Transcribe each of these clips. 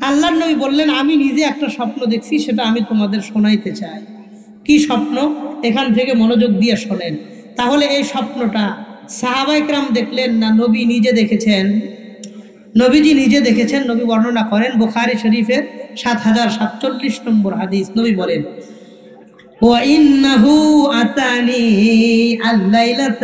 আল্লাহর নবী বললেন, আমি নিজে একটা স্বপ্ন দেখছি, সেটা আমি তোমাদের শোনাইতে চাই। কি স্বপ্ন? এখান থেকে মনোযোগ দিয়ে শোনেন। তাহলে এই স্বপ্নটা সাহাবায়ে কেরাম দেখলেন না নবী নিজে দেখেছেন? নবীজি নিজে দেখেছেন। নবী বর্ণনা করেন বুখারী শরীফের ৭০৪৭ নম্বর হাদিস। নবী বলেন, وَإِنَّهُ أَتَانِي اللَّيْلَةَ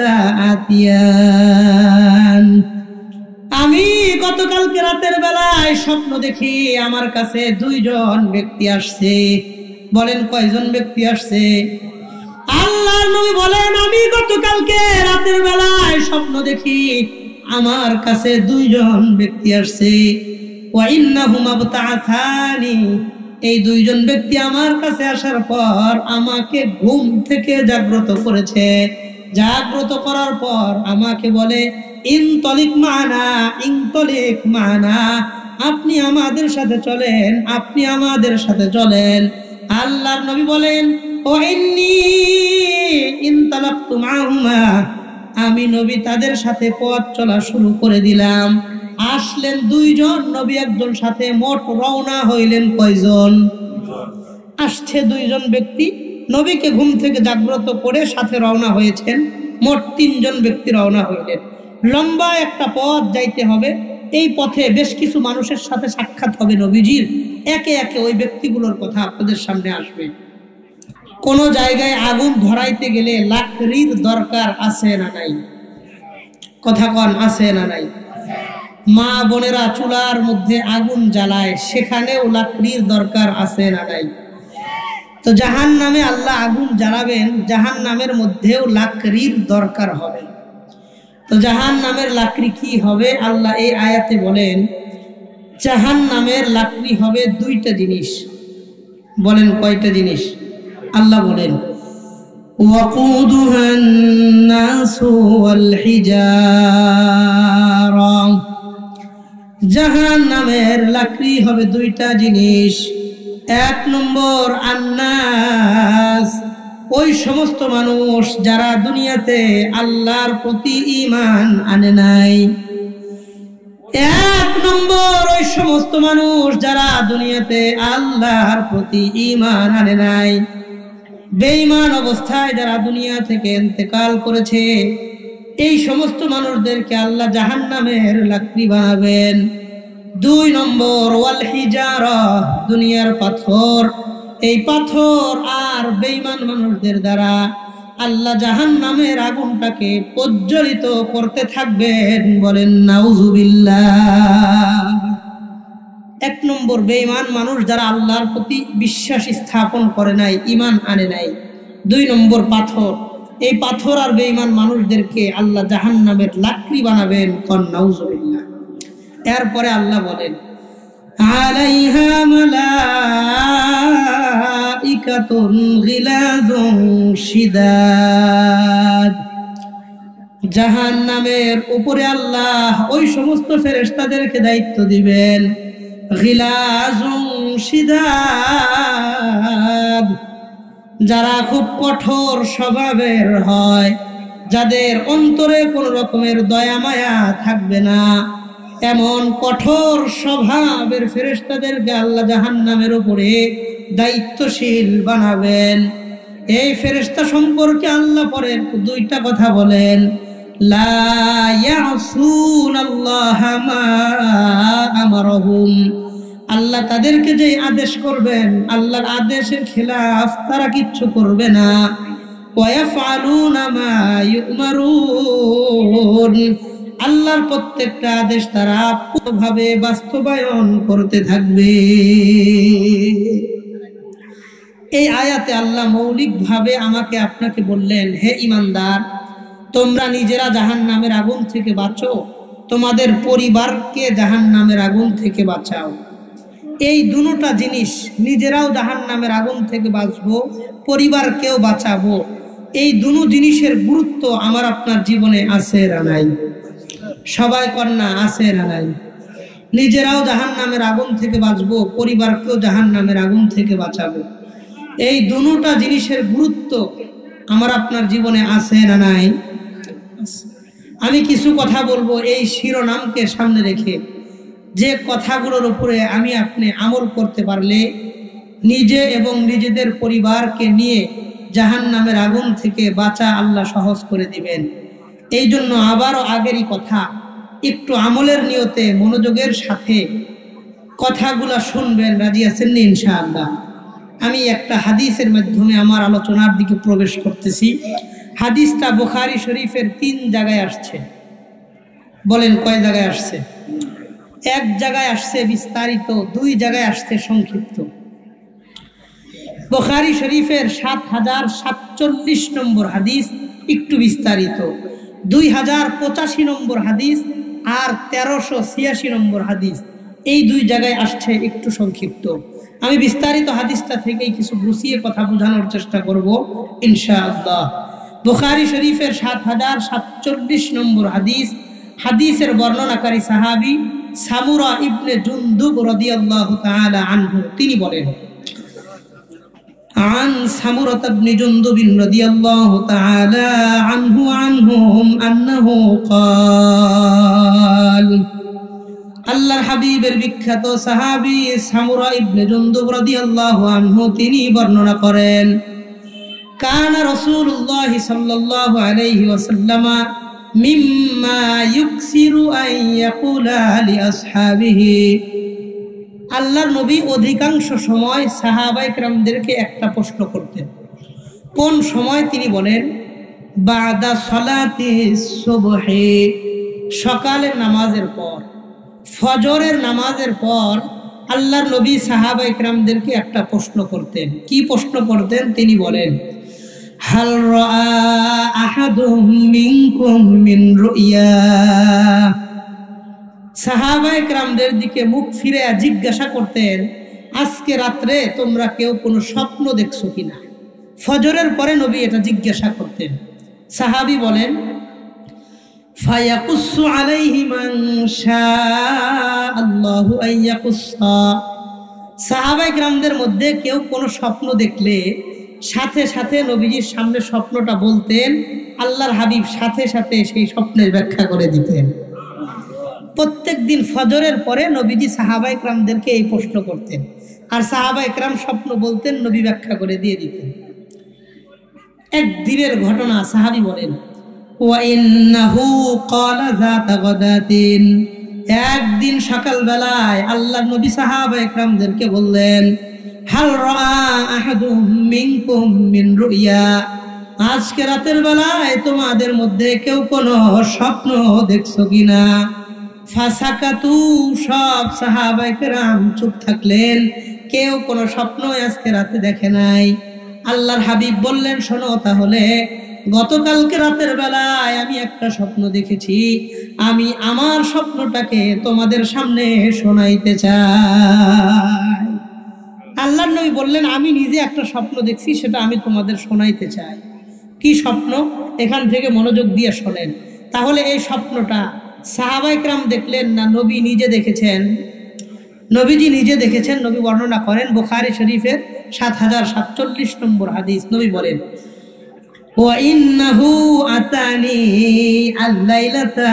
آتِيَانِ আমি গতকালকে রাতের বেলায় স্বপ্ন দেখি আমার কাছে দুইজন ব্যক্তি আসছে। বলেন কয়জন ব্যক্তি আসছে? আল্লাহর নবী বলেন, আমি গতকালকে রাতের বেলায় স্বপ্ন দেখি আমার কাছে দুইজন ব্যক্তি আসছে। ওয়াইন্নাহুমা বাতাআসানি, এই দুইজন ব্যক্তি আমার কাছে আসার পর আমাকে ঘুম থেকে জাগ্রত করেছে। জাগ্রত করার পর আমাকে বলে, ইনতলিক মানা, ইনতলিক মানা, আপনি আমাদের সাথে চলেন, আপনি আমাদের সাথে চলেন। আল্লাহর নবী বলেন, ও ইন্নী ইনতালাকতু মাহুমা, আমি নবী তাদের সাথে পথ চলা শুরু করে দিলাম। আসলেন দুইজন, নবী একজন সাথে, মোট রওনা হইলেন কয়জন? আসছে দুইজন ব্যক্তি, নবীকে ঘুম থেকে জাগ্রত করে সাথে রওনা হয়েছেন, মোট তিনজন ব্যক্তি রওনা হইলেন। লম্বা একটা পথ যাইতে হবে। এই পথে বেশ কিছু মানুষের সাথে সাক্ষাৎ হবে নবীজির। একে একে ওই ব্যক্তিগুলোর কথা আপনাদের সামনে আসবে। কোন জায়গায় আগুন ধরাইতে গেলে লাকড়ির দরকার আছে না নাই? কথা কন, আছে না নাই? মা বোনেরা চুলার মধ্যে আগুন জ্বালায়, সেখানেও লাকড়ির দরকার আছে না নাই? তো জাহান্নামে আল্লাহ আগুন জ্বালাবেন, জাহান্নামের মধ্যেও লাকড়ির দরকার হবে। তো জাহান্নামের লাকড়ি কি হবে? আল্লাহ এই আয়াতে বলেন, জাহান্নামের লাকড়ি হবে দুইটা জিনিস। বলেন কয়টা জিনিস? আল্লাহ বলেন, ওয়াকুদুহান নাসু ওয়াল হিজারা, জাহান্নামের লাকড়ি হবে দুইটা জিনিস। এক নম্বর, আন্নাস, ওই সমস্ত মানুষ যারা দুনিয়াতে আল্লাহর প্রতি ঈমান আনে নাই। এক নম্বর, ওই সমস্ত মানুষ যারা দুনিয়াতে আল্লাহর প্রতি ঈমান আনে নাই, বেঈমান অবস্থায় যারা দুনিয়া থেকে ইন্তেকাল করেছে, এই সমস্ত মানুষদেরকে আল্লাহ জাহান্নামের লাকড়ি বানাবেন। দুই নম্বর, ওয়াল হিজারা, দুনিয়ার পাথর। এই পাথর আর বেঈমান মানুষদের দ্বারা আল্লাহ জাহান্নামের আগুনটাকে প্রজ্বলিত করতে থাকবেন। বলেন নাউজুবিল্লাহ। এক নম্বর, বেঈমান মানুষ যারা আল্লাহর প্রতি বিশ্বাস স্থাপন করে নাই, ঈমান আনে নাই। দুই নম্বর, পাথর। এই পাথর আর বেঈমান মানুষদেরকে আল্লাহ জাহান্নামের লাকড়ি বানাবেন। কন নাউজুবিল্লাহ। এরপরে আল্লাহ বলেন, আলাইহা মালাইকাতুন গিলাযুন শিদাদ, জাহান্নামের উপরে আল্লাহ ওই সমস্ত ফেরেশতাদেরকে দায়িত্ব দিবেন। গিলাযুন শিদাদ, যারা খুব কঠোর স্বভাবের হয়, যাদের অন্তরে কোন রকমের দয়া মায়া থাকবে না, এমন কঠোর স্বভাবের ফেরেশতাদেরকে আল্লাহ জাহান্নামের উপরে দায়িত্বশীল বানাবেন। এই ফেরেশতা সম্পর্কে আল্লাহ পরে দুইটা কথা বলেন, লা ইয়াসুনাল্লাহা মা আমারহুম, আল্লাহ তাদেরকে যে আদেশ করবেন, আল্লাহর আদেশের খেলাফ তারা কিচ্ছু করবে না। ওয়া ইয়াফআলুনা মা ইউমারুন, আল্লাহর প্রত্যেকটা আদেশ তারা পুরোভাবে বাস্তবায়ন করতে থাকবে। এই আয়াতে আল্লাহ মৌলিকভাবে আমাকে আপনাকে বললেন, হে ঈমানদার, তোমরা নিজেরা জাহান্নামের আগুন থেকে বাঁচো, তোমাদের পরিবারকে জাহান্নামের আগুন থেকে বাঁচাও। এই দুটোটা জিনিস, নিজেরাও জাহান্নামের আগুন থেকে বাঁচবো, পরিবারকেও বাঁচাবো, এই দুটো জিনিসের গুরুত্ব আমার আপনার জীবনে আছে না নাই? সবাই কন্যা আছে না নাই? নিজেরাও জাহান্নামের আগুন থেকে বাঁচবো, পরিবারকেও জাহান্নামের আগুন থেকে বাঁচাবো। এই দুটোটা জিনিসের গুরুত্ব আমার আপনার জীবনে আছে না নাই? আমি কিছু কথা বলবো এই শিরোনামকে সামনে রেখে। যে কথাগুলোর উপরে আমি আপনি আমল করতে পারলে নিজে এবং নিজেদের পরিবারকে নিয়ে জাহান্নামের আগুন থেকে বাঁচা আল্লাহ সহজ করে দিবেন। এই জন্য আবারও আগেরই কথা, একটু আমলের নিয়তে মনোযোগের সাথে কথাগুলা শুনবেন। রাজি আছেন নি ইনশাআল্লাহ? আমি একটা হাদিসের মাধ্যমে আমার আলোচনার দিকে প্রবেশ করতেছি। হাদিসটা বুখারী শরীফের 3 জায়গায় আসছে। বলেন কয় জায়গায় আসছে? এক জায়গায় আসছে বিস্তারিত, 2 জায়গায় আসছে সংক্ষিপ্ত। বুখারী শরীফের 7047 নম্বর হাদিস একটু বিস্তারিত, 2085 নম্বর হাদিস আর 1386 নম্বর হাদিস, এই 2 জায়গায় আসছে একটু সংক্ষিপ্ত। আমি বিস্তারিত হাদিসটা থেকেই কিছু গুছিয়ে কথা বোঝানোর চেষ্টা করব ইনশাআল্লাহ। বুখারী শরীফের 7047 নম্বর হাদিস, হাদিসের বর্ণনাকারী সাহাবী সামুরা ইবনে জুনদুব রাদিয়াল্লাহু তাআলা আনহু, তিনি বলেন, عن سمرة بن جندب رضي الله تعالى عنهم أنه قال, আল্লাহর হাবিবের বিখ্যাত সাহাবী সামুরা ইবনে জুনদুব রাদিয়াল্লাহু আনহু তিনি বর্ণনা করেন, কানা রাসূলুল্লাহ সাল্লাল্লাহু আলাইহি ওয়াসাল্লাম মিম্মা ইউকসিরু আন ইয়াকুলা লি আসহাবিহি, আল্লাহর নবী অধিকাংশ সময় সাহাবায়ে কেরামদেরকে একটা প্রশ্ন করতেন। কোন সময়? তিনি বলেন, বাদা সলাতি সুবহি, সকালের নামাজের পর, ফজরের নামাজের পর আল্লাহর নবী সাহাবায়ে কেরামদেরকে একটা প্রশ্ন করতেন। কি প্রশ্ন করতেন? তিনি বলেন, হাল রাআ আহাদুম মিনকুম মিন রুইয়া, সাহাবায়ে কেরামদের দিকে মুখ ফিরে জিজ্ঞাসা করতেন, আজকে রাত্রে তোমরা কেউ কোনো স্বপ্ন দেখছো কিনা? ফজরের পরে নবী এটা জিজ্ঞাসা করতেন। সাহাবী বলেন, ফায়াকুসু আলাইহি মান শাআল্লাহু আন ইয়াকুসা, সাহাবায়ে কেরামদের মধ্যে কেউ কোনো স্বপ্ন দেখলে সাথে সাথে নবীজির সামনে স্বপ্নটা বলতেন, আল্লাহর হাবিব সাথে সাথে সেই স্বপ্নের ব্যাখ্যা করে দিতেন। প্রত্যেক দিন ফজরের পরে নবীজি সাহাবায়ে কেরামদেরকে এই প্রশ্ন করতেন, আর সাহাবায়ে কেরাম স্বপ্ন বলতেন, নবী ব্যাখ্যা করে দিয়ে দিতেন। একদিনের ঘটনা, সাহাবী বলেন, ওয়া ইন্নাহু ক্বালা যাতা গাদাতিন, একদিন সকালবেলায় আল্লাহর নবী সাহাবায়ে কেরামদেরকে বললেন, হাল রাআ আহাদুম মিনকুম মিন রুইয়া, আজকে রাতের বেলায় তোমাদের মধ্যে কেউ কোনো স্বপ্ন দেখছো কিনা? ফাসাকাতু, সব সাহাবায়ে কেরাম চুপ থাকলেন, কেউ কোনো স্বপ্ন আজকে রাতে দেখে নাই। আল্লাহর হাবিব বললেন, শোনো তাহলে, গতকালকে রাতের বেলায় আমি একটা স্বপ্ন দেখেছি, আমি আমার স্বপ্নটাকে তোমাদের সামনে শোনাইতে চাই। আল্লাহর নবী বললেন, আমি নিজে একটা স্বপ্ন দেখছি, সেটা আমি তোমাদের শোনাইতে চাই। কি স্বপ্ন? এখান থেকে মনোযোগ দিয়ে শোনেন। তাহলে এই স্বপ্নটা সাহাবায়ে কেরাম দেখলেন না নবী নিজে দেখেছেন? নবীজি নিজে দেখেছেন। নবী বর্ণনা করেন বুখারী শরীফের 7047 নম্বর হাদিস, নবী বলেন, ওয়া ইন্নাহু আতানি আল-লাইলাতা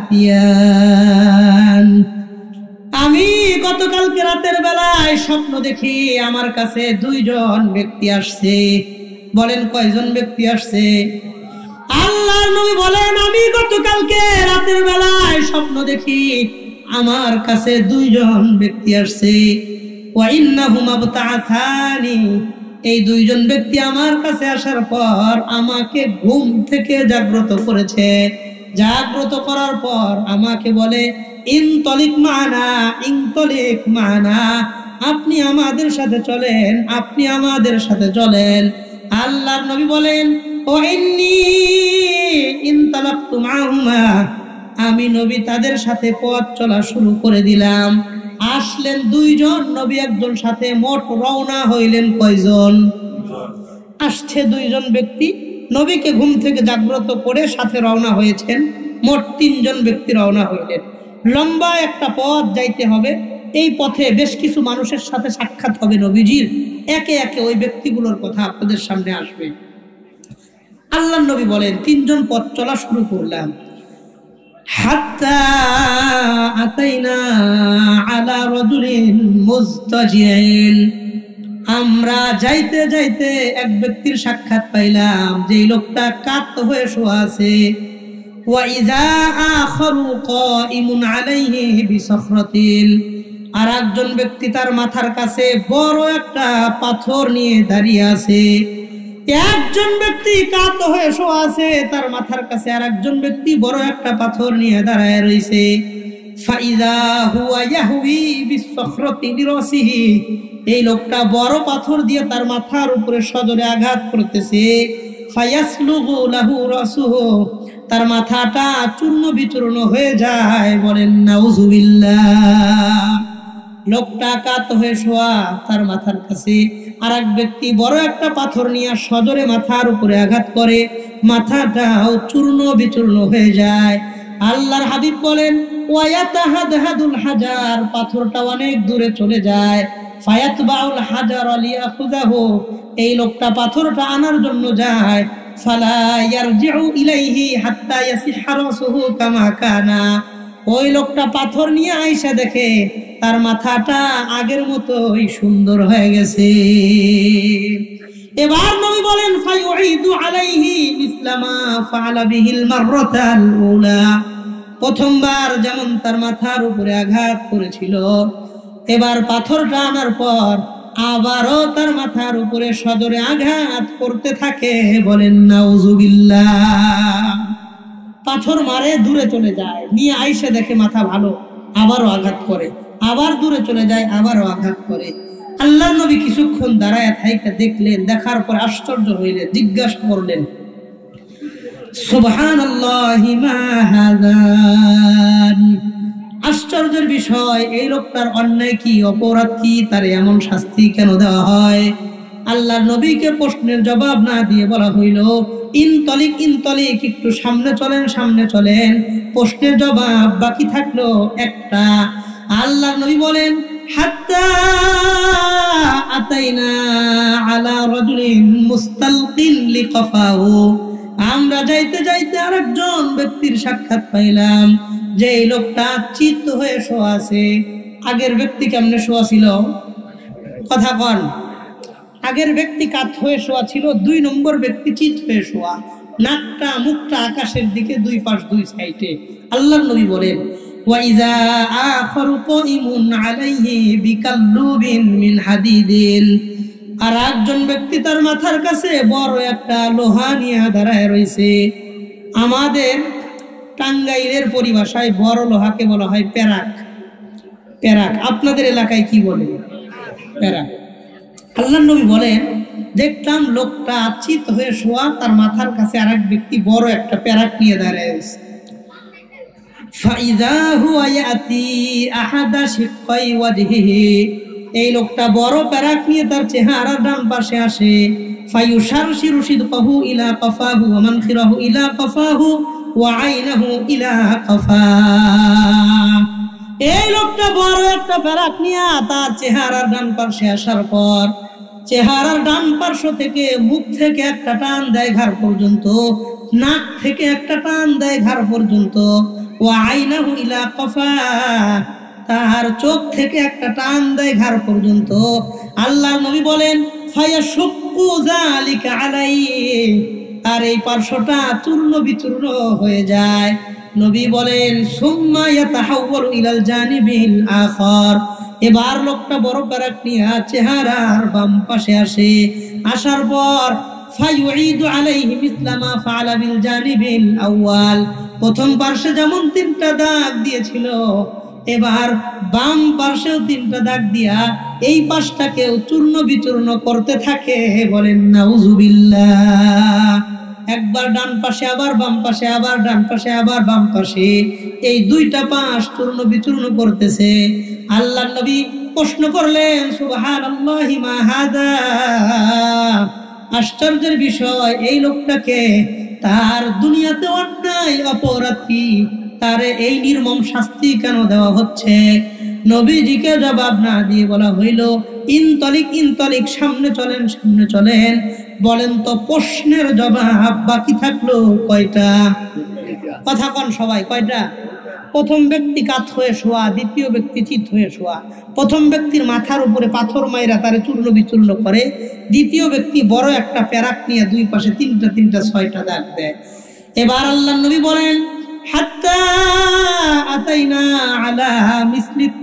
আতিয়ান, আমি গতকালকে রাতের বেলায় স্বপ্ন দেখি আমার কাছে 2 জন ব্যক্তি আসছে। বলেন কয়জন ব্যক্তি আসছে? আল্লাহর নবী বলেন, আমি গতকালকে রাতের বেলায় স্বপ্ন দেখি আমার কাছে 2 জন ব্যক্তি আসছে। ওয়া ইন্নাহুমা বাতাসানি, এই 2 জন ব্যক্তি আমার কাছে আসার পর আমাকে ঘুম থেকে জাগ্রত করেছে। জাগ্রত করার পর আমাকে বলে, ইনতলিক মানা, ইনতলিক মানা, আপনি আমাদের সাথে চলেন, আপনি আমাদের সাথে চলেন। আল্লাহর নবী বলেন, ও ইন্নী ইনতালাকতু মাহুমা, আমি নবী তাদের সাথে পথ চলা শুরু করে দিলাম। আসলেন 2 জন, নবী একজন সাথে, মোট রওনা হইলেন কয়জন? আসছে 2 জন ব্যক্তি, নবীকে ঘুম থেকে জাগ্রত করে সাথে রওনা হয়েছেন, মোট 3 জন ব্যক্তি রওনা হইলেন। লম্বা একটা পথ যাইতে হবে, এই পথে বেশ কিছু মানুষের সাথে সাক্ষাৎ হবে নবীজির, একে একে ওই ব্যক্তিগুলোর কথা আপনাদের সামনে আসবে। আল্লাহর নবী বলেন, 3 জন পথ চলা শুরু করলাম। হাত্তা আতাইনা আলা রাজুলিন মুস্তাজিন, আমরা যাইতে যাইতে এক ব্যক্তির সাক্ষাৎ পাইলাম যেই লোকটা কাত হয়ে শোয়া আছে। ওয়া ইযা আখারু কাইমুন আলাইহি বিসখরাতিন, আর একজন ব্যক্তি তার মাথার কাছে বড় একটা পাথর নিয়ে দাঁড়িয়ে আছে। একজন ব্যক্তি কাত হয়ে শোয়া আছে, তার মাথার কাছে আর একজন ব্যক্তি বড় একটা পাথর নিয়ে দাঁড়ায় রয়েছে। ফাইযা হুয়া ইয়াহউই বিসখরাতি লিরাসিহি, এই লোকটা বড় পাথর দিয়ে তার মাথার উপরে সজোরে আঘাত করতেছে। ফায়াসলুগু লাহু রাসুহু, তার মাথাটা চূর্ণ বিচূর্ণ হয়ে যায়। বলেন নাউজুবিল্লাহ। লোকটা কাত হয়ে শোয়া, তার মাথার কাছে আর এক ব্যক্তি বড় একটা পাথর নিয়ে সজোরে মাথার উপরে আঘাত করে, মাথাটাও চূর্ণ বিচূর্ণ হয়ে যায়। আল্লাহর হাবিব বলেন ওয়ায়াতাহাদহাদুল হাজার, পাথরটা অনেক দূরে চলে যায়। ফায়াতবাউল হাজার লিয়াখুযাহু, এই লোকটা পাথরটা আনার জন্য যায়। ফালা ইয়ারজিউ ইলাইহি হাত্তা ইয়াসিহা রাসুহু কামা কানা, ওই লোকটা পাথর নিয়ে আইসা দেখে তার মাথাটা আগের মতোই সুন্দর হয়ে গেছে। এবার নবী বলেন ফায়ুঈদু আলাইহি মিসলামা ফাআলা বিহিল মাররাতাল উলা, প্রথমবার যেমন তার মাথার উপরে আঘাত করেছিল, এবার পাথরটা আনার পর আবারও তার মাথার উপরে সজোরে আঘাত করতে থাকে। বলেন নাউজুবিল্লাহ। পাথর মারে, দূরে চলে যায়, নিয়ে আইসা দেখে মাথা ভালো, আবারও আঘাত করে, আবার দূরে চলে যায়, আবারও আঘাত করে। আল্লাহর নবী কিছুক্ষণ দাঁড়ায় থাইকা দেখলেন, দেখার পর আশ্চর্য হইলেন, জিজ্ঞাসা করলেন সুবহানাল্লাহি মা হাযা, আশ্চর্যের বিষয় এই লোকটার অন্যায় কি, অপরাধ কি, তার এমন শাস্তি কেন দেওয়া হয়? আল্লাহর নবীকে প্রশ্নের জবাব না দিয়ে বলা হইল ইনতলিক ইনতলিক, একটু সামনে চলেন, সামনে চলেন। প্রশ্নের জবাব বাকি থাকলো একটা। আল্লাহর নবী বলেন হাত্তা আতাইনা আলা রাজুলিন মুস্তালকিন লিকাফাহু, আমরা যাইতে যাইতে আরেকজন ব্যক্তির সাক্ষাৎ পাইলাম যে এই লোকটা চিত হয়ে শোয়া আছে। আগের ব্যক্তি কেমনে শোয়া ছিল? কথা কন। আগের ব্যক্তি কাত হয়ে শোয়া ছিল, ২ নম্বর ব্যক্তি চিত হয়ে শোয়া, নাকটা মুখটা আকাশের দিকে, দুই পাশ দুই সাইডে। আল্লাহর নবী বলেন ওয়া ইযা আখারু কাইমুন আলাইহি বিকাল্লুবিন মিন হাদিদিন, আর একজন ব্যক্তি তার মাথার কাছে বড় একটা লোহা নিয়ে দাঁড়ায় রয়েছে। আমাদের টাঙ্গাইলের পরিভাষায় বড় লোহাকে বলা হয় প্যারাক। প্যারাক আপনাদের এলাকায় কি বলে? প্যারাক। আল্লাহর নবী বলেন দেখলাম লোকটা চিত হয়ে শোয়া, তার মাথার কাছে আরেক ব্যক্তি বড় একটা প্যারাক নিয়ে দাঁড়ায় আছে। ফাইযা হুয়া ইয়াতি আহাদা শিক্কাই ওয়াজহিহি, এই লোকটা বড় প্যারাক নিয়ে তার চেহারার ডান পাশে আসে। ফায়ুশারশিরু শিদকাহু ইলা কাফাহু ওয়া মানখিরাহু ইলা কাফাহু ওয়া আইনাহু ইলা কাফা, এই লোকটা বড় একটা প্যারাক নিয়ে তার চেহারার ডান পাশে আসার পর চেহারার ডান পার্শ্ব থেকে মুখ থেকে একটা টান দেয় ঘাড় পর্যন্ত, নাক থেকে একটা টান দেয় ঘাড় পর্যন্ত। ওয়া আইনাহু ইলা কাফা, তার চোখ থেকে একটা টান দেয় ঘাড় পর্যন্ত। আল্লাহর নবী বলেন ফায়াশুক্কু যালিকা আলাইহি, আর এই পার্শ্বটা চূর্ণ বিচূর্ণ হয়ে যায়। নবী বলেন সুম্মা ইয়াতাহাওয়ালু ইলাল জানিবিল আখার, এবার লোকটা বড় প্যারাক নিয়ে চেহারার বাম পাশে আসে। আসার পর ফায়ুঈদু আলাইহি মিসলামা ফাআলা বিল জানিবিল আউয়াল, প্রথম পার্শ্বে যেমন 3টা দাগ দিয়েছিল, এবার বাম পার্শ্বেও 3টা দাগ দিয়া এই পাশটাকেও চূর্ণ বিচূর্ণ করতে থাকে। বলেন নাউজুবিল্লাহ। একবার ডান পাশে, আবার বাম পাশে, আবার ডান পাশে, আবার বাম পাশে, এই 2টা পাশ চূর্ণ বিচূর্ণ করতেছে। আল্লাহর নবী প্রশ্ন করলেন সুবহানাল্লাহি মা হাযা, আশ্চর্যের বিষয় এই লোকটাকে তার দুনিয়াতে অন্যায় অপরাধ কি, তারে এই নির্মম শাস্তি কেন দেওয়া হচ্ছে? নবীজিকে জবাব না দিয়ে বলা হইল ইনতলিক ইনতলিক, সামনে চলেন, সামনে চলেন। বলেন তো প্রশ্নের জবাব বাকি থাকলো কয়টা? কথা কন সবাই, কয়টা? প্রথম ব্যক্তি কাত হয়ে শোয়া, দ্বিতীয় ব্যক্তি চিত হয়ে শোয়া। প্রথম ব্যক্তির মাথার উপরে পাথর মাইরা তারে চূর্ণ বিচূর্ণ করে, দ্বিতীয় ব্যক্তি বড় একটা প্যারাক নিয়ে দুই পাশে তিনটা তিনটা 6টা দাগ দেয়। এবার আল্লাহর নবী বলেন, হাত্তা আতাইনা আলা মিসলিত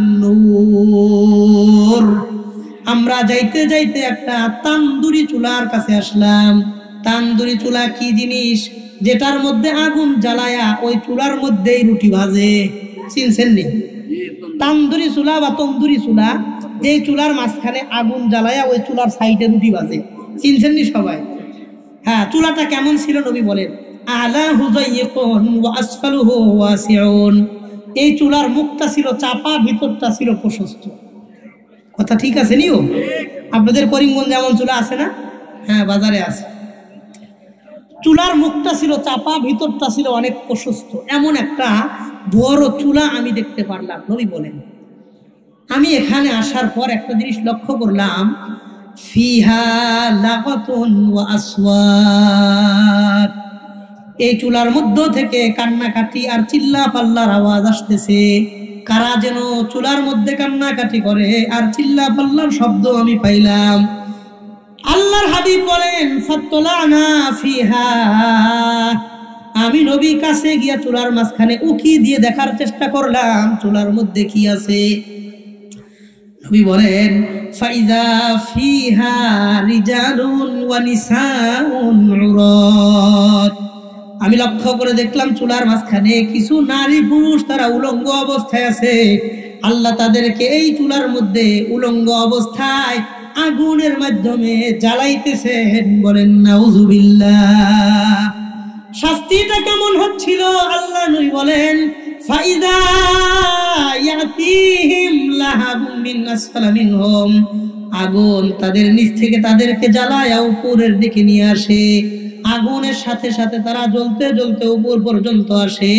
তান্নুর, আমরা যাইতে যাইতে একটা তান্দুরি চুলার কাছে আসলাম। তান্দুরি চুলা কি জিনিস? যেটার মধ্যে আগুন জ্বালায়া ওই চুলার মধ্যেই রুটি ভাজে। চিনছেন নি? তান্দুরি চুলা বা তন্দুরি চুলা, যে চুলার মাঝখানে আগুন জ্বালায়া ওই চুলার সাইডে রুটি ভাজে। চিনছেন নি সবাই? হ্যাঁ, চুলাটা কেমন ছিল নবী বলেন, আলাহু যায়িকুন ওয়া আসফালুহু ওয়াসিউন। এই চুলার মুখটা ছিল চাপা, ভিতরটা ছিল প্রশস্ত। কথা ঠিক আছে নিও? আপনাদের করিমগঞ্জে এমন চুলা আছে না? হ্যাঁ, বাজারে আছে। চুলার মুখটা ছিল চাপা, ভিতরটা ছিল অনেক প্রশস্ত। এমন একটা বড় চুলা আমি দেখতে পারলাম। নবী বলেন, আমি এখানে আসার পর একটা জিনিস লক্ষ্য করলাম, ফিহা লাগাতুন ওয়া আসওয়াত। এই চুলার মধ্য থেকে কান্নাকাটি আর চিল্লা পাল্লার আওয়াজ আসতেছে। কারা যেন চুলার মধ্যে কান্নাকাটি করে আর চিল্লা পাল্লার শব্দ আমি পাইলাম। আল্লাহর হাবিব বলেন, ফাতলানা ফিহা, আমি নবী কাছে গিয়া চুলার মাঝখানে উকি দিয়ে দেখার চেষ্টা করলাম চুলার মধ্যে কি আছে। নবী বলেন, ফাইজা ফিহা রিজালুন ওয়া নিসাউন উরাত। আমি লক্ষ্য করে দেখলাম চুলার মাঝখানে কিছু নারী পুরুষ, তারা উলঙ্গ অবস্থায় আছে। আল্লাহ তাদেরকে এই চুলার মধ্যে উলঙ্গ অবস্থায় আগুনের মাধ্যমে জ্বালাইতেছেন। বলেন নাউজুবিল্লাহ। শাস্তিটা কেমন হচ্ছিল আল্লাহ নবী বলেন, ফাইদা ইয়াতিহিম লাহাবুম মিন আসফালা মিনহুম, আগুন তাদের নিচ থেকে তাদেরকে জ্বালায়া উপরের দিকে নিয়ে আসে। আগুনের সাথে সাথে তারা জ্বলতে জ্বলতে উপর পর্যন্ত আসে।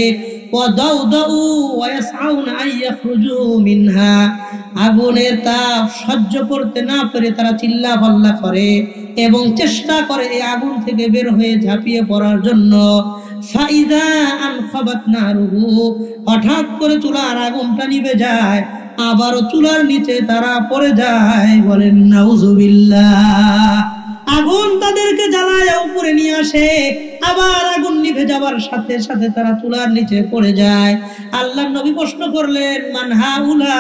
আগুনের তাপ সহ্য করতে না পেরে তারা চিল্লা পাল্লা করে এবং চেষ্টা করে এই আগুন থেকে বের হয়ে ঝাঁপিয়ে পড়ার জন্য। ফাইদা আনখাবাত নারুহু, হঠাৎ করে চুলার আগুনটা নিভে যায়, আবারও চুলার নিচে তারা পড়ে যায়। বলেন নাউজুবিল্লাহ। আগুন তাদেরকে জ্বালায় উপরে নিয়ে আসে, আবার আগুন নিভে যাবার সাথে সাথে তারা চুলার নিচে পড়ে যায়। আল্লাহর নবী প্রশ্ন করলেন, মান হাউলা,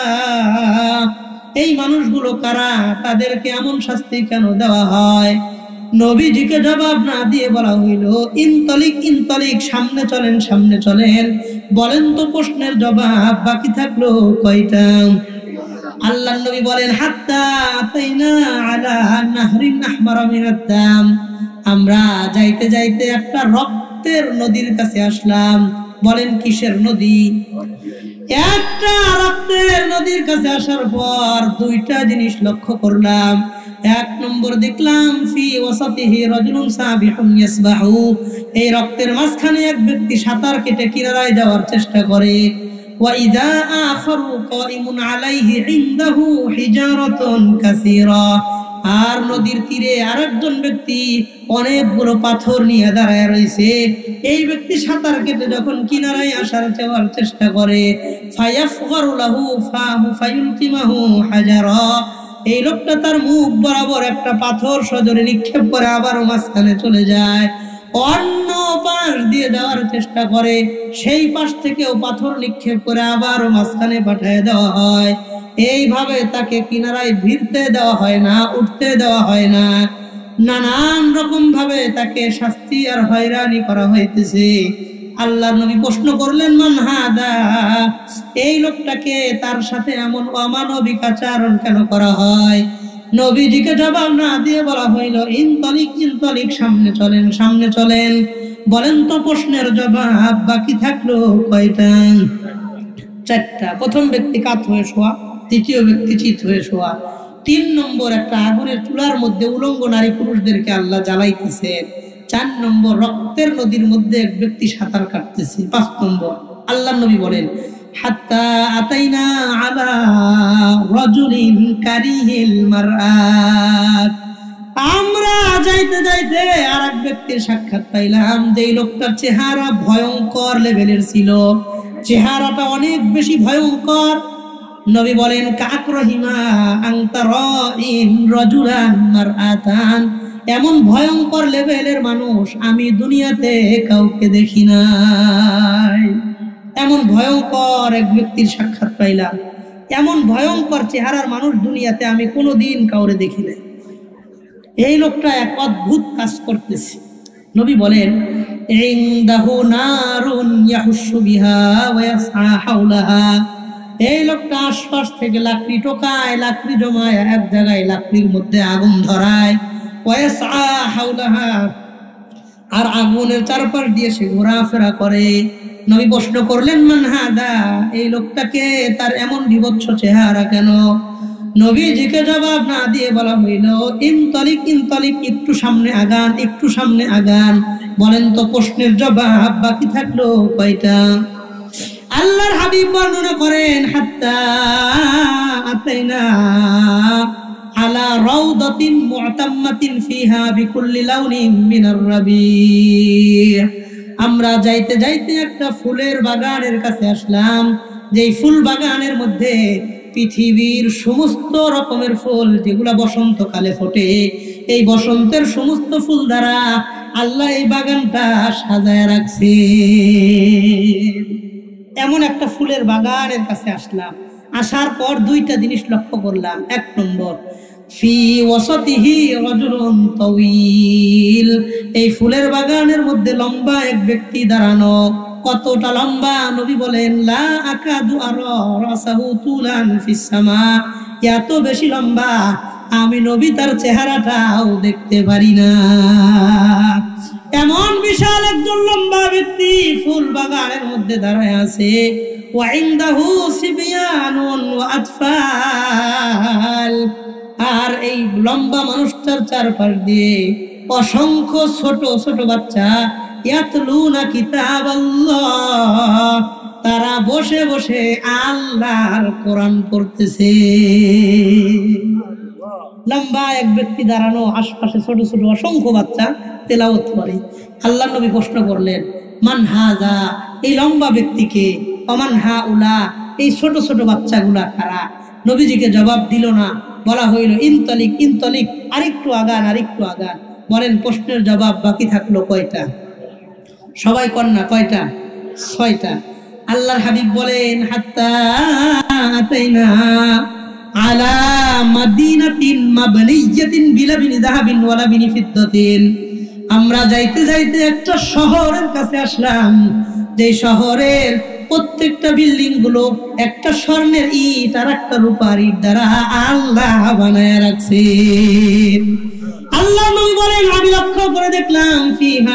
এই মানুষগুলো কারা? তাদেরকে এমন শাস্তি কেন দেওয়া হয়? নবীজিকে জবাব না দিয়ে বলা হইল, ইনতলিক ইনতলিক, সামনে চলেন সামনে চলেন। বলেন তো প্রশ্নের জবাব বাকি থাকলো কয়টা? আল্লাহর নবী বলেন, হাত্তা আতাইনা আলা নাহরিন আহমারা মিনাদ দাম, আমরা যাইতে যাইতে একটা রক্তের নদীর কাছে আসলাম। বলেন কিসের নদী? একটা রক্তের নদীর কাছে আসার পর দুইটা জিনিস লক্ষ্য করলাম। এক নম্বর দেখলাম, ফি ওয়াসাতিহি রাজুলুন সাবিহুন ইয়াসবাহু, এই রক্তের মাঝখানে এক ব্যক্তি সাঁতার কেটে কিনারায় যাওয়ার চেষ্টা করে। ওয়াইদা আখারু কাইমুন আলাইহি ইনদাহু হিজারাতুন কাসীরা, আর নদীর তীরে আরেকজন ব্যক্তি অনেকগুলো পাথর নিয়ে দাঁড়ায় রয়েছে। এই ব্যক্তি সাঁতার কেটে যখন কিনারায় আসার যাওয়ার চেষ্টা করে, ফায়াফগারু লাহু ফাহু ফায়ুলকিমাহু হাজারা, এই লোকটা তার মুখ বরাবর একটা পাথর সজোরে নিক্ষেপ করে আবারও মাঝখানে চলে যায়। অন্য পাশ দিয়ে যাওয়ার চেষ্টা করে, সেই পাশ থেকেও পাথর নিক্ষেপ করে আবারও মাঝখানে পাঠিয়ে দেওয়া হয়। এইভাবে তাকে কিনারায় ভিড়তে দেওয়া হয় না, উঠতে দেওয়া হয় না। নানান রকম ভাবে তাকে শাস্তি আর হয়রানি করা হইতেছে। আল্লাহর নবী প্রশ্ন করলেন, মান হাদা, এই লোকটাকে, তার সাথে এমন অমানবিক আচরণ কেন করা হয়? নবীজিকে জবাব না দিয়ে বলা হইল, ইনতলিক ইনতলিক, সামনে চলেন সামনে চলেন। বলেন তো প্রশ্নের জবাব বাকি থাকলো কয়টা? চারটা। প্রথম ব্যক্তি কাত হয়ে শোয়া, দ্বিতীয় ব্যক্তি চিত হয়ে শোয়া, 3 নম্বর একটা আগুনের চুলার মধ্যে উলঙ্গ নারী পুরুষদেরকে আল্লাহ জ্বালাইতেছে, 4 নম্বর রক্তের নদীর মধ্যে এক ব্যক্তি সাঁতার কাটতেছে, 5 নম্বর আল্লাহ নবী বলেন, হাত্তা আতাইনা আলা রাজুলিন কারিহিল মারআত, আমরা যাইতে যাইতে আর এক ব্যক্তির সাক্ষাৎ পাইলাম, যে লোকটার চেহারা ভয়ঙ্কর লেভেলের ছিল, চেহারাটা অনেক বেশি ভয়ঙ্কর। নবী বলেন, কাকরহিমা আনতা রাইন রাজুলান মারআতান, এমন ভয়ঙ্কর লেভেলের মানুষ আমি দুনিয়াতে কাউকে দেখি নাই। এমন ভয়ঙ্কর এক ব্যক্তির সাক্ষাৎ পাইলাম, এমন ভয়ঙ্কর চেহারার মানুষ দুনিয়াতে আমি কোনোদিন কাউরে দেখি নাই। এই লোকটা এক অদ্ভুত কাজ করতেছে। নবী বলেন, ইনদাহু নারুন ইয়াহুশু বিহা ওয়া ইয়াসআ হাওলাহা, এই লোকটা আশপাশ থেকে লাকড়ি টোকায়, লাকড়ি জমায় এক জায়গায়, লাকড়ির মধ্যে আগুন ধরায়, ওয়া ইয়াসআ হাওলাহা, আর আগুনের চারপাশ দিয়ে সে ঘোরাফেরা করে। নবী প্রশ্ন করলেন, মান হাদা, এই লোকটাকে, তার এমন বিভৎস চেহারা কেন? নবীজিকে জবাব না দিয়ে বলা হইল, ইনতলিক ইনতলিক, একটু সামনে আগান, একটু সামনে আগান। বলেন তো প্রশ্নের জবাব বাকি থাকলো কয়টা? আল্লাহর হাবিব বর্ণনা করেন, হাত্তা আতাইনা আলা রাউদাতিন মুতাম্মাতিন ফিহা বিকুল্লি লাউনিন মিনার রাবি', আমরা যাইতে যাইতে একটা ফুলের বাগানের কাছে আসলাম, যেই ফুল বাগানের মধ্যে পৃথিবীর সমস্ত রকমের ফুল যেগুলা বসন্তকালে ফোটে, এই বসন্তের সমস্ত ফুল দ্বারা আল্লাহ এই বাগানটা সাজায় রাখছে। এমন একটা ফুলের বাগানের কাছে আসলাম। আসার পর দুইটা জিনিস লক্ষ্য করলাম। এক নম্বর, ফি ওয়াসাতিহি রাজুলুন তাওয়িল, এই ফুলের বাগানের মধ্যে লম্বা এক ব্যক্তি দাঁড়ানো। কতটা লম্বা? নবী বলেন, লা আকাদু আরা রাসাহু তুলান ফিস সামা, এত বেশি লম্বা আমি নবী তার চেহারাটাও দেখতে পারি না। এমন বিশাল একজন লম্বা ব্যক্তি ফুল বাগানের মধ্যে দাঁড়ায় আছে। ওয়া ইনদাহু সিবিয়ানুন ওয়া আতফাল, আর এই লম্বা মানুষটার চারপাশ দিয়ে অসংখ্য ছোট ছোট বাচ্চা, ইয়াতলুনা কিতাবাল্লাহ, তারা বসে বসে আল্লাহর কোরআন পড়তেছে। লম্বা এক ব্যক্তি দাঁড়ানো, আশপাশে ছোট ছোট অসংখ্য বাচ্চা তেলাওয়াত করে। আল্লাহর নবী প্রশ্ন করলেন, মান হাযা, এই লম্বা ব্যক্তিকে, ওমান হাউলা, এই ছোট ছোট বাচ্চাগুলা কারা? নবীজিকে জবাব দিল না, বলা হইল, ইনতলিক ইনতলিক, আরেকটু আগান, আরেকটু আগান। বলেন প্রশ্নের জবাব বাকি থাকলো কয়টা? সবাই কন্যা কয়টা? 6টা। আল্লাহর হাবিব বলেন, হাত্তা আতাইনা আলা মাদিনাতিন মাবনিয়াতিন বিলাবিন যাহাবিন ওয়া লাবিন ফিদ্দাতিন, আমরা যাইতে যাইতে একটা শহরের কাছে আসলাম, যে শহরের প্রত্যেকটা বিল্ডিং গুলো একটা স্বর্ণের ইট আর একটা রূপার ইট দ্বারা আল্লাহ বানায় রাখছেন। আল্লাহ নবী বলেন, আমি লক্ষ্য করে দেখলাম, ফিহা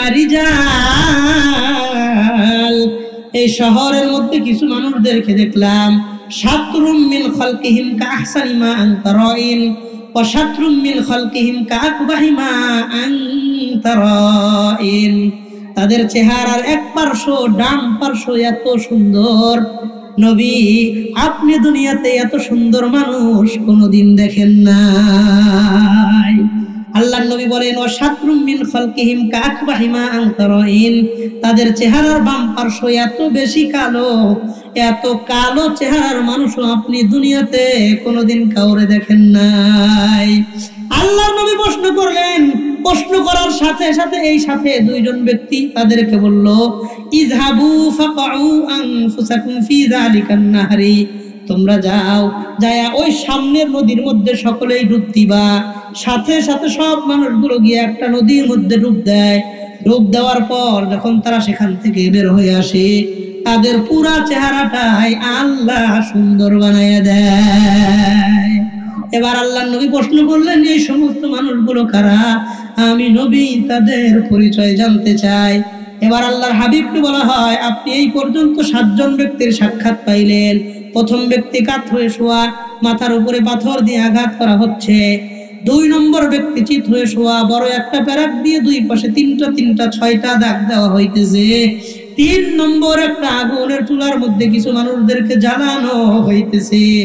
রিজাল, এই শহরের মধ্যে কিছু মানুষদেরকে দেখলাম, শাতরুম মিন খালকিহিম কাআহসানি মা আনতা রাইন ওয়া শাতরুম মিন খালকিহিম কাআকবাহি মা আনতা রাইন, তাদের চেহারার এক পার্শ্ব ডান পার্শ্ব এত সুন্দর, নবী আপনি দুনিয়াতে এত সুন্দর মানুষ কোনোদিন দেখেন নাই। আল্লাহর নবী বলেন, ওয়া শাতরুম মিন খালকিহিম কাআকবাহি মা আনতা রাইন, তাদের চেহারার বাম পার্শ্ব এত বেশি কালো, এত কালো চেহারার মানুষও আপনি দুনিয়াতে কোনোদিন কাউরে দেখেন নাই। আল্লাহর নবী প্রশ্ন করলেন, প্রশ্ন করার সাথে সাথে এই সাথে দুইজন ব্যক্তি তাদেরকে বলল, ইযহাবু ফাকাউ আনফুসাকুম ফি যালিকান নাহরি, তোমরা যাও, যায়া ওই সামনের নদীর মধ্যে সকলেই ডুব দিবা। সাথে সাথে সব মানুষগুলো গিয়ে একটা নদীর মধ্যে ডুব দেয়। ডুব দেওয়ার পর যখন তারা সেখান থেকে বের হয়ে আসে, তাদের পুরা চেহারাটাই আল্লাহ সুন্দর বানাইয়া দেয়। এবার আল্লাহর নবী প্রশ্ন করলেন, এই সমস্ত মানুষগুলো কারা? আমি নবী তাদের পরিচয় জানতে চাই। এবার আল্লাহর হাবিবকে বলা হয়, আপনি এই পর্যন্ত 7 জন ব্যক্তির সাক্ষাৎ পাইলেন। প্রথম ব্যক্তি কাত হয়ে শোয়া, মাথার উপরে পাথর দিয়ে আঘাত করা হচ্ছে। 2 নম্বর ব্যক্তি চিত হয়ে শোয়া, বড় একটা প্যারাক দিয়ে দুই পাশে 3টা 6টা দাগ দেওয়া হইতেছে। 3 নম্বর একটা আগুনের চুলার মধ্যে কিছু মানুষদেরকে জ্বালানো হইতেছে।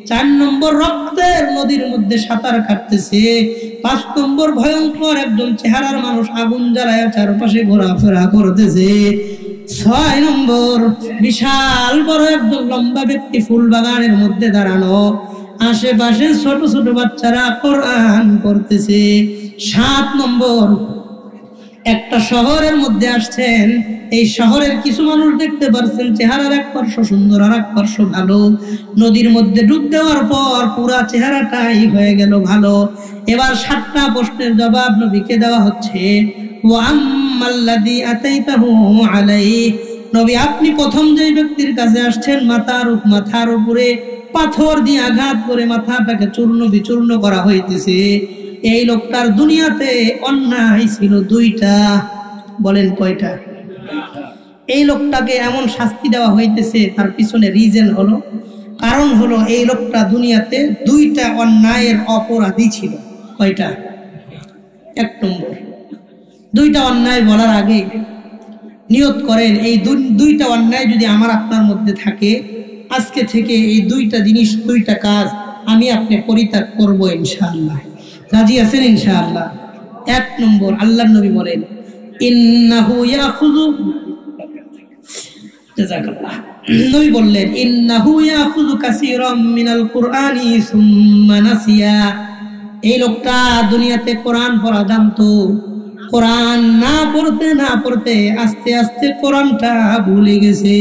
4 নম্বর রক্তের নদীর মধ্যে সাঁতার কাটতেছে। 5 নম্বর ভয়ঙ্কর একজন চেহারার মানুষ আগুন জ্বালায় চারপাশে ঘোরাফেরা করতেছে। 6 নম্বর বিশাল বড় একজন লম্বা ব্যক্তি ফুল বাগানের মধ্যে দাঁড়ানো, আশেপাশে ছোট ছোট বাচ্চারা কোরআন পড়তেছে। 7 নম্বর একটা শহরের মধ্যে আসছেন, এই শহরের কিছু মানুষ দেখতে পারছেন চেহারার এক পার্শ্ব সুন্দর আর এক পার্শ্ব ভালো। নদীর মধ্যে ডুব দেওয়ার পর পুরা চেহারাটাই হয়ে গেল ভালো। এবার 7টা প্রশ্নের জবাব নবীকে দেওয়া হচ্ছে। ওয়া আম্মাল্লাযী আতাইতাহু আলাইহি, নবী আপনি প্রথম যে ব্যক্তির কাছে আসছেন মাথার উপরে পাথর দিয়ে আঘাত করে মাথাটাকে চূর্ণ বিচূর্ণ করা হইতেছে, এই লোকটার দুনিয়াতে অন্যায় ছিল 2টা। বলেন কয়টা? এই লোকটাকে এমন শাস্তি দেওয়া হইতেছে, তার পিছনে রিজন হলো, কারণ হলো এই লোকটা দুনিয়াতে 2টা অন্যায়ের অপরাধী ছিল। কয়টা? 1 নম্বর, 2টা অন্যায় বলার আগে নিয়ত করেন, এই 2টা অন্যায় যদি আমার আপনার মধ্যে থাকে, আজকে থেকে এই 2টা জিনিস 2টা কাজ আমি আপনি পরিত্যাগ করব ইনশাআল্লাহ। রাজি আছেন ইনশাআল্লাহ? 1 নম্বর, আল্লাহর নবী বলেন ইন্নাহু ইয়াখুযু, জাযাকাল্লাহ, নবী বললেন ইন্নাহু ইয়াখুযু কাসীরাম মিনাল কুরআনি সুম্মা নাসিয়া, এই লোকটা দুনিয়াতে কোরআন পড়া জানতো, কোরআন না পড়তে আস্তে আস্তে কোরআনটা ভুলে গেছে।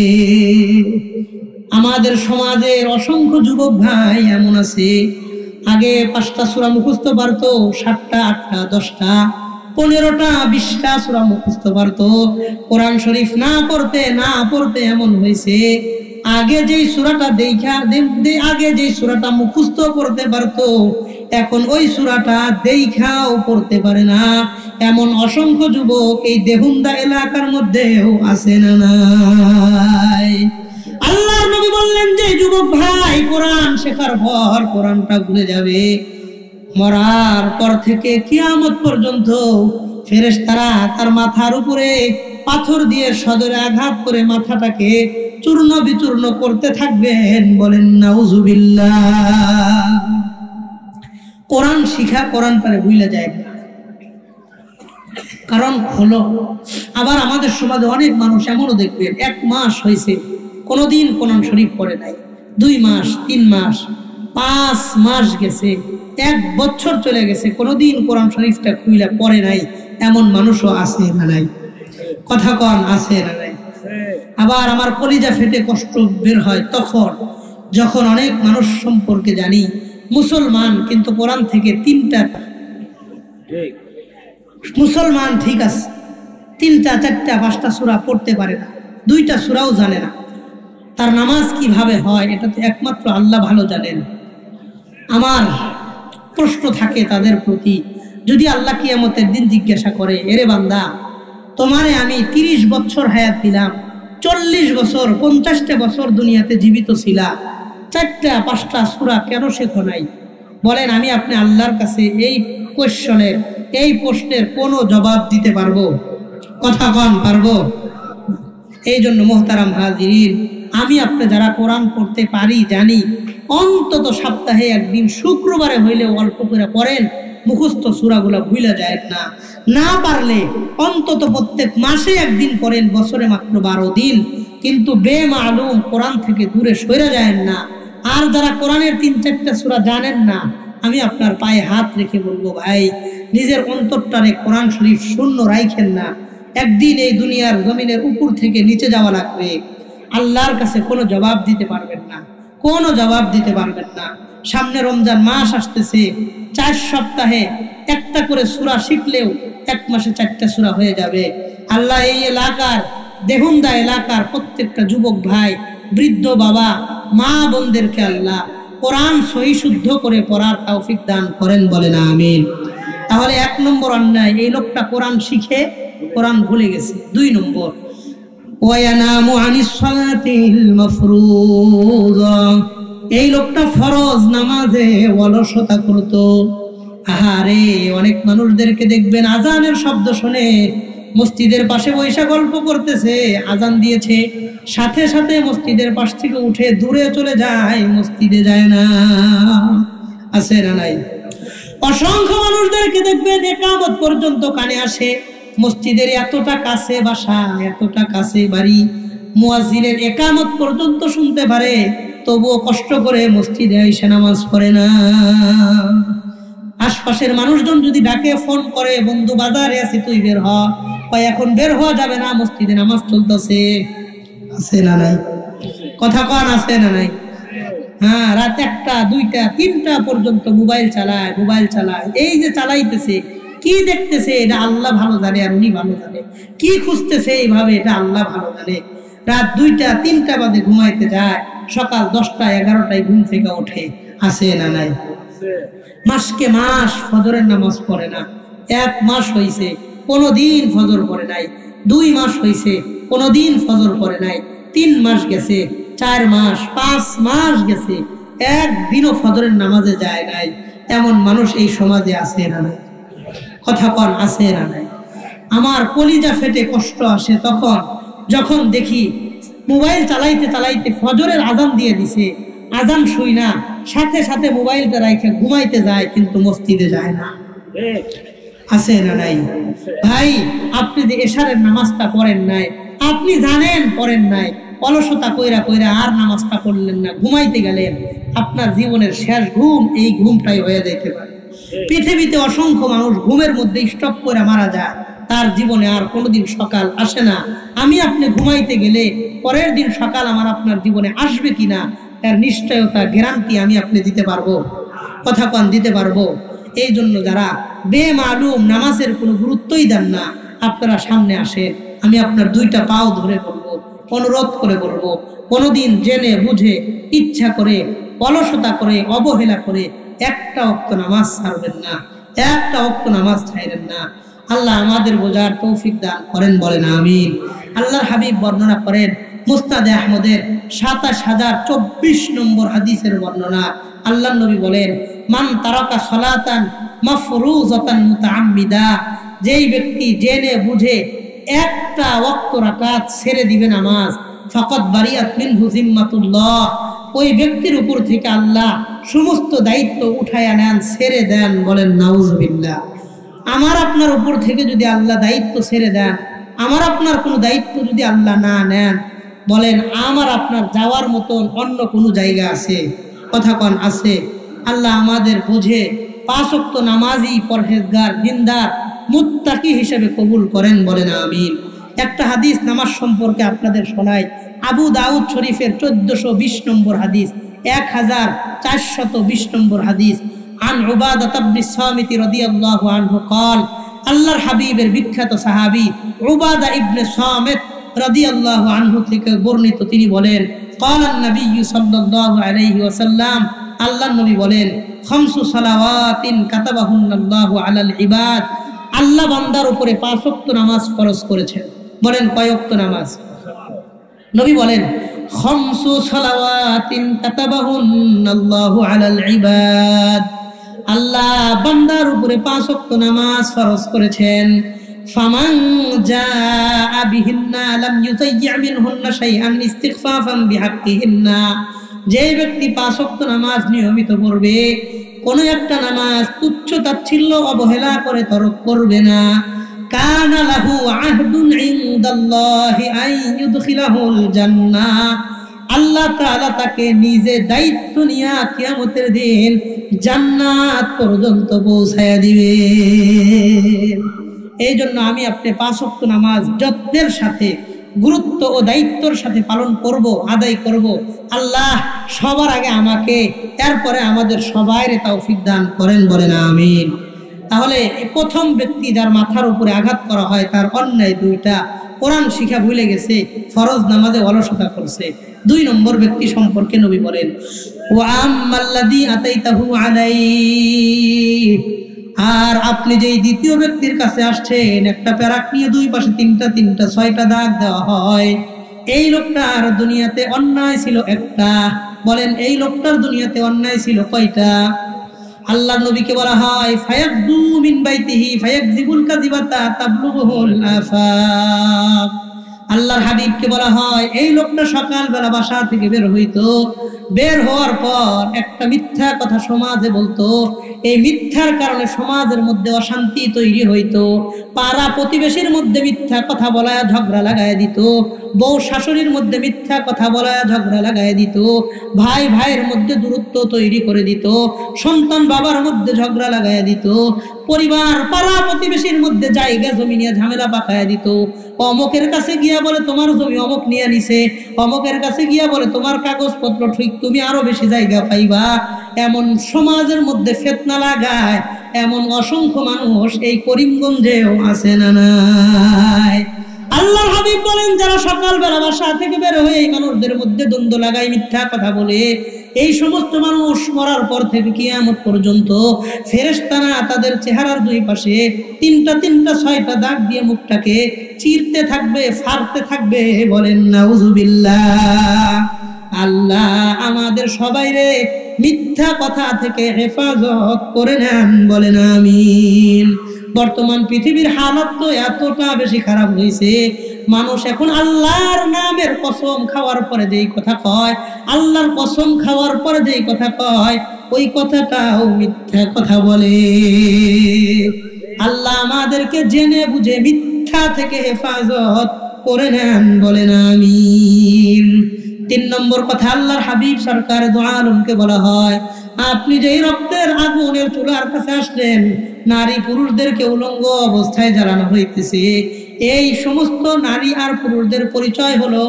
আমাদের সমাজের অসংখ্য যুবক ভাই এমন আছে, আগে 5টা সূরা মুখস্থ পারতো, 7টা 8টা 10টা 15টা 20টা সূরা মুখস্থ পারতো, কোরআন শরীফ না পড়তে এমন হয়েছে আগে যেই সূরাটা মুখস্থ করতে পারতো, এখন ওই সূরাটা দেখাও পড়তে পারে না। এমন অসংখ্য যুবক এই দেহুন্দা এলাকার মধ্যেও আছে না নাই? আল্লাহর নবী বললেন যে যুবক ভাই কোরআন শেখার পর কোরআনটা ভুলে যাবে, মরার পর থেকে কিয়ামত পর্যন্ত ফেরেশতারা তার মাথার উপরে পাথর দিয়ে সজোরে আঘাত করে মাথাটাকে চূর্ণ বিচূর্ণ করতে থাকবেন। বলেন নাউজুবিল্লাহ। কোরআন শিখা কোরআনটারে ভুলে যায় না, কারণ হলো আবার আমাদের সমাজে অনেক মানুষ এমনও দেখবেন 1 মাস হয়েছে কোনোদিন কোরআন শরীফ পড়ে নাই, 2 মাস 3 মাস 5 মাস গেছে, 1 বছর চলে গেছে, কোনোদিন কোরআন শরীফটা খুইলা পড়ে নাই, এমন মানুষও আছে না নাই? কথা কন, আছে না নাই? আবার আমার কলিজা ফেটে কষ্ট বের হয় তখন যখন অনেক মানুষ সম্পর্কে জানি মুসলমান, কিন্তু কোরআন থেকে 3টা মুসলমান ঠিক আছে, 3টা 4টা 5টা সূরা পড়তে পারে না, 2টা সূরাও জানে না, তার নামাজ কিভাবে হয় এটা তো একমাত্র আল্লাহ ভালো জানেন। আমার প্রশ্ন থাকে তাদের প্রতি, যদি আল্লাহ কিয়ামতের দিন জিজ্ঞাসা করে, এরে বান্দা তোমারে আমি 30 বছর হায়াত দিলাম, 40 বছর 50টা বছর দুনিয়াতে জীবিত ছিলা, 4টা 5টা সূরা কেন শেখো নাই? বলেন আমি আপনি আল্লাহর কাছে এই কোশ্চেনের, এই প্রশ্নের কোনো জবাব দিতে পারবো? কথা কন, পারবো? এই জন্য মোহতারাম হাজিরিন, আমি আপনি যারা কোরআন পড়তে পারি জানি, অন্তত সপ্তাহে একদিন শুক্রবারে হইলে অল্প করে পড়েন, মুখস্থ সূরাগুলা ভুলে যায় না। না পারলে অন্তত প্রত্যেক মাসে একদিন পড়েন, বছরে মাত্র 12 দিন, কিন্তু বেমালুম কোরআন থেকে দূরে সরে যায় না। আর যারা কোরআনের 3-4টা সূরা জানেন না, আমি আপনার পায়ে হাত রেখে বলবো ভাই, নিজের অন্তরটারে কোরআন শরীফ শূন্য রাখেন না, একদিন এই দুনিয়ার জমিনের উপর থেকে নিচে যাওয়া লাগবে, আল্লাহর কাছে কোনো জবাব দিতে পারবেন না, কোনো জবাব দিতে পারবেন না। সামনে রমজান মাস আসতেছে, 4 সপ্তাহে একটা করে সূরা শিখলেও 1 মাসে 4টা সূরা হয়ে যাবে। আল্লাহ এই এলাকার দেহুন্দা এলাকার প্রত্যেকটা যুবক ভাই, বৃদ্ধ বাবা, মা বোনদেরকে আল্লাহ কোরআন সহি শুদ্ধ করে পড়ার তৌফিক দান করেন। বলেন আমিন। তাহলে 1 নম্বর অন্যায়, এই লোকটা কোরআন শিখে কোরআন ভুলে গেছে। 2 নম্বর, ওয়ায়ানামু আনিস সালাতিল মাফরুযা, এই লোকটা ফরজ নামাজে অলসতা করত। আহারে, অনেক মানুষদেরকে দেখবেন আজানের শব্দ শুনে মসজিদের পাশে বৈশা গল্প করতেছে, আজান দিয়েছে, সাথে সাথে মসজিদের পাশ থেকে উঠে দূরে চলে যায়, মসজিদে যায় না। আছে না নাই? অসংখ্য মানুষদেরকে দেখবেন ইকামত পর্যন্ত কানে আসে, মসজিদের এতটা কাছে বাসা, এতটা কাছে বাড়ি, মুয়াজ্জিনের ইকামত পর্যন্ত শুনতে পারে, তবুও কষ্ট করে মসজিদে এসে নামাজ পড়ে না। আশপাশের মানুষজন যদি ডাকে, ফোন করে, বন্ধু বাজারে আছি তুই বের হ, এখন বের হওয়া যাবে না, মসজিদে নামাজ চলতেছে। আছে না নাই? কথা কন, আছে না নাই? হ্যাঁ, রাত 1টা 2টা 3টা পর্যন্ত মোবাইল চালায়, মোবাইল চালায়। এই যে চালাইতেছে, কি দেখতেছে এটা আল্লাহ ভালো জানে, আর উনি ভালো জানে। কি খুঁজতেছে এইভাবে, এটা আল্লাহ ভালো জানে। রাত 2টা 3টা বাজে ঘুমাইতে যায়, সকাল 10টা 11টায় ঘুম থেকে ওঠে। আছে না নাই? মাসকে মাস ফজরের নামাজ পড়ে না। 1 মাস হইছে কোনদিন ফজর পড়ে নাই, 2 মাস হইছে কোনদিন ফজর পড়ে নাই, 3 মাস গেছে, 4 মাস, 5 মাস গেছে, একদিনও ফজরের নামাজে যায় নাই। এমন মানুষ এই সমাজে আছে না নাই? কথা কন, আছে না নাই? আমার কলিজা ফেটে কষ্ট আসে তখন যখন দেখি মোবাইল চালাইতে চালাইতে ফজরের আজান দিয়ে দিছে, আজান শুই না, সাথে সাথে মোবাইলটা রাইখে ঘুমাইতে যায়, কিন্তু মসজিদে যায় না। আছে না নাই? ভাই, আপনি যে এশারের নামাজটা পড়েন নাই, আপনি জানেন পড়েন নাই, অলসতা কইরা কইরা আর নামাজটা পড়লেন না, ঘুমাইতে গেলেন, আপনার জীবনের শেষ ঘুম এই ঘুমটাই হয়ে যাইতে পারে। পৃথিবীতে অসংখ্য মানুষ ঘুমের মধ্যে স্টপ করে মারা যায়, তার জীবনে আর কোনোদিন সকাল আসে না। আমি আপনি ঘুমাইতে গেলে পরের দিন সকাল আমার আপনার জীবনে আসবে কিনা এর নিশ্চয়তা, গ্যারান্টি আমি আপনি দিতে পারবো। কথা কন, দিতে পারবো। এই জন্য যারা বেমালুম নামাজের কোনো গুরুত্বই দেন না, আপনারা সামনে আসেন, আমি আপনার 2টা পাও ধরে বলবো, অনুরোধ করে বলবো, কোনোদিন জেনে বুঝে ইচ্ছা করে অলসতা করে অবহেলা করে একটা ওয়াক্ত নামাজ ছাড়বেন না, একটা ওয়াক্ত নামাজ ছাড়বেন না। আল্লাহ আমাদের বোঝার তৌফিক দান করেন, বলেন আমিন। আল্লাহর হাবিব বর্ণনা করেন মুসনাদে আহমদের 27024 নম্বর হাদিসের বর্ণনা। আল্লাহর নবী বলেন, মান তারাকা সালাতান মাফরুজাতান মুতাআম্মিদা, যেই ব্যক্তি জেনে বুঝে একটা ওয়াক্ত রাকাত ছেড়ে দিবে নামাজ, ফাকাদ বারিয়াত মিনহু জিম্মাতুল্লাহ, ওই ব্যক্তির উপর থেকে আল্লাহ সমস্ত দায়িত্ব উঠায়া নেন, ছেড়ে দেন। বলেন নাউজুবিল্লাহ। আমার আপনার উপর থেকে যদি আল্লাহ দায়িত্ব ছেড়ে দেন, আমার আপনার কোনো দায়িত্ব যদি আল্লাহ না নেন, বলেন আমার আপনার যাওয়ার মতন অন্য কোনো জায়গা আছে? কথা কন, আছে? আল্লাহ আমাদের বুঝে 5 ওয়াক্ত নামাজি, পরহেজগার, দিনদার, মুত্তাকি হিসেবে কবুল করেন, বলেন আমিন। একটা হাদিস নামাজ সম্পর্কে আপনাদের শোনাই। আবু দাউদ শরীফের 1420 নম্বর হাদিস, 1420 নম্বর হাদিস। আন উবাদাহ ইবনে সামিত রাদিয়াল্লাহু আনহু قال, আল্লাহর হাবিবের বিখ্যাত সাহাবী উবাদা ইবনে সামিত রাদিয়াল্লাহু আনহু থেকে বর্ণিত, তিনি বলেন, قال النبي সাল্লাল্লাহু আলাইহি ওয়াসাল্লাম, আল্লাহর নবী বলেন, 5 সালাওয়াতিন কাতাবাহুন্নাল্লাহু আলাল ইবাদ, আল্লাহ বান্দার উপরে 5 ওয়াক্ত নামাজ ফরজ করেছেন। বলেন কয় ওয়াক্ত নামাজ? নবী বলেন 5 সালাওয়াতিন কাতাবাহুন্নাল্লাহু আলাল ইবাদ, আল্লাহ বান্দার উপরে 5 ওয়াক্ত নামাজ ফরজ করেছেন। ফামান জাআ বিহিন্না লাম ইউযায়্যি মিনহুন্না শাইআন ইস্তিগফাফান বিহাক্কিহিন্না, যে ব্যক্তি 5 ওয়াক্ত নামাজ নিয়মিত পড়বে, কোন একটা নামাজ তুচ্ছ তাচ্ছিল্য অবহেলা করে তরক করবে না, কানা লাহু আহদুন ইনদাল্লাহি আন ইউদখিলাহুল জান্নাহ, আল্লাহ তাআলা তাকে নিজে দায়িত্ব নিয়ে কিয়ামতের দিন জান্নাত পর্যন্ত পৌঁছায়া দিবেন। এই জন্য আমি আপনি 5 ওয়াক্ত নামাজ যত্নের সাথে, গুরুত্ব ও দায়িত্বের সাথে পালন করব, আদায় করব। আল্লাহ সবার আগে আমাকে, এরপরে আমাদের সবাইরে তৌফিক দান করেন, বলেন আমিন। তাহলে প্রথম ব্যক্তি যার মাথার উপরে আঘাত করা হয়, তার অন্যায় 2টা, কোরআন শিক্ষা ভুলে গেছে, ফরজ নামাজে অলসতা করছে। 2 নম্বর ব্যক্তি সম্পর্কে নবী বলেন, ওয়া আম্মাল্লাযী আতাইতাহু আলাইহি, আর আপনি যেই দ্বিতীয় ব্যক্তির কাছে আসছেন, একটা প্যারাক নিয়ে 2 পাশে 3টা 6টা দাগ দেওয়া হয়, এই লোকটার দুনিয়াতে অন্যায় ছিল একটা। বলেন এই লোকটার দুনিয়াতে অন্যায় ছিল কয়টা? আল্লাহর নবীকে বলা হয় ফায়াকদু মিন বাইতিহি ফায়াকযিবুল কাযিবাতা তাবলুগুল আফাক। আল্লাহর হাবিবকে বলা হয় এই লোকটা সকালবেলা বাসা থেকে বের হইতো, বের হওয়ার পর একটা মিথ্যা কথা সমাজে বলতো, এই মিথ্যার কারণে সমাজের মধ্যে অশান্তি তৈরি হইতো, পাড়া প্রতিবেশীর মধ্যে মিথ্যা কথা বলায় ঝগড়া লাগায় দিত, বউ শাশুড়ির মধ্যে মিথ্যা কথা বলায় ঝগড়া লাগায় দিত, ভাই ভাইয়ের মধ্যে দূরত্ব তৈরি করে দিত, সন্তান বাবার মধ্যে ঝগড়া লাগায় দিত, পরিবার পাড়া প্রতিবেশীর মধ্যে জায়গা জমি নিয়ে ঝামেলা পাকায় দিত। অমকের কাছে গিয়া বলে তোমার জমি অমক নিয়ে নিছে, অমকের কাছে গিয়া বলে তোমার কাগজপত্র ঠিক, তুমি আরো বেশি জায়গা পাইবা। এমন সমাজের মধ্যে ফিতনা লাগায় এমন অসংখ্য মানুষ এই করিমগঞ্জেও আছে না নাই? আল্লাহর হাবিব বলেন যারা সকালবেলা বাসা থেকে বের হয়ে এই মানুষদের মধ্যে দ্বন্দ্ব লাগায়, মিথ্যা কথা বলে, এই সমস্ত মানুষ মরার পর থেকে কিয়ামত পর্যন্ত ফেরেশতারা তাদের চেহারার দুই পাশে তিনটা ছয়টা দাগ দিয়ে মুখটাকে চিরতে থাকবে, ফাড়তে থাকবে। বলেন নাউজুবিল্লাহ। আল্লাহ আমাদের সবাইরে মিথ্যা কথা থেকে হেফাজত করে নেন, বলেন আমিন। বর্তমান পৃথিবীর হালাত তো এতটা বেশি খারাপ হয়েছে, মানুষ এখন আল্লাহর নামের কসম খাওয়ার পরে যেই কথা কয়, আল্লাহর কসম খাওয়ার পরে যেই কথা কয়, ওই কথাটাও মিথ্যা কথা বলে। আল্লাহ আমাদেরকে জেনে বুঝে মিথ্যা থেকে হেফাজত করে নেন, বলেন আমিন। 3 নম্বর কথা, আল্লাহর হাবিব সরকার দু আলমকে বলা হয় আপনি যেই রক্তের আগুনের চুলার কাছে আসলেন, নারী পুরুষদেরকে উলঙ্গ অবস্থায় জ্বালানো হইতেছে, এই সমস্ত নারী আর পুরুষদের পরিচয় হলো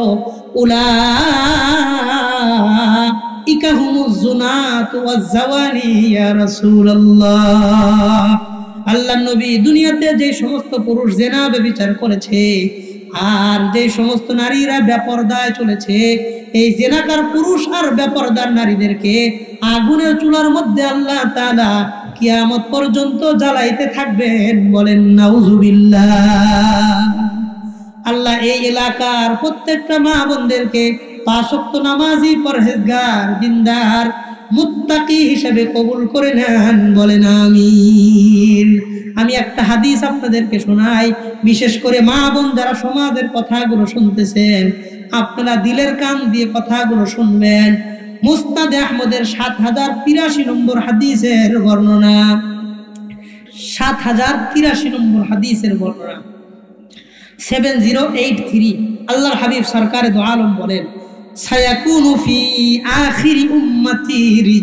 উলাইকা হুমুজ জুনাতু ওয়াজ জাওয়ানি ইয়া রাসূলুল্লাহ। আল্লাহর নবী দুনিয়াতে যে সমস্ত পুরুষ জিনা ব্যভিচার করেছে আর যে সমস্ত নারীরা বেপরদায় চলেছে, এই জিনাকার পুরুষ আর বেপরদার নারীদেরকে আগুনের চুলার মধ্যে আল্লাহ তাআলা কিয়ামত পর্যন্ত জ্বালাইতে থাকবেন, বলেন নাউজুবিল্লাহ। আল্লাহ এই এলাকার প্রত্যেকটা মা বোনদেরকে 5 ওয়াক্ত নামাজি, পরহেজগার, দিনদার, মুত্তাকি হিসেবে কবুল করে নেন, বলেন আমিন। আমি একটা হাদিস আপনাদেরকে শোনাই, বিশেষ করে মা বোন যারা সমাজের কথাগুলো শুনতেছেন, আপনারা দিলের কান দিয়ে কথাগুলো শুনবেন। মুসনাদ আহমদের 7083 নম্বর হাদিসের বর্ণনা, 7083 নম্বর হাদিসের বর্ণনা 7083। আল্লাহর হাবিব সরকারে দু আলম বলেন সায়াকুনু ফি আখিরি উম্মতি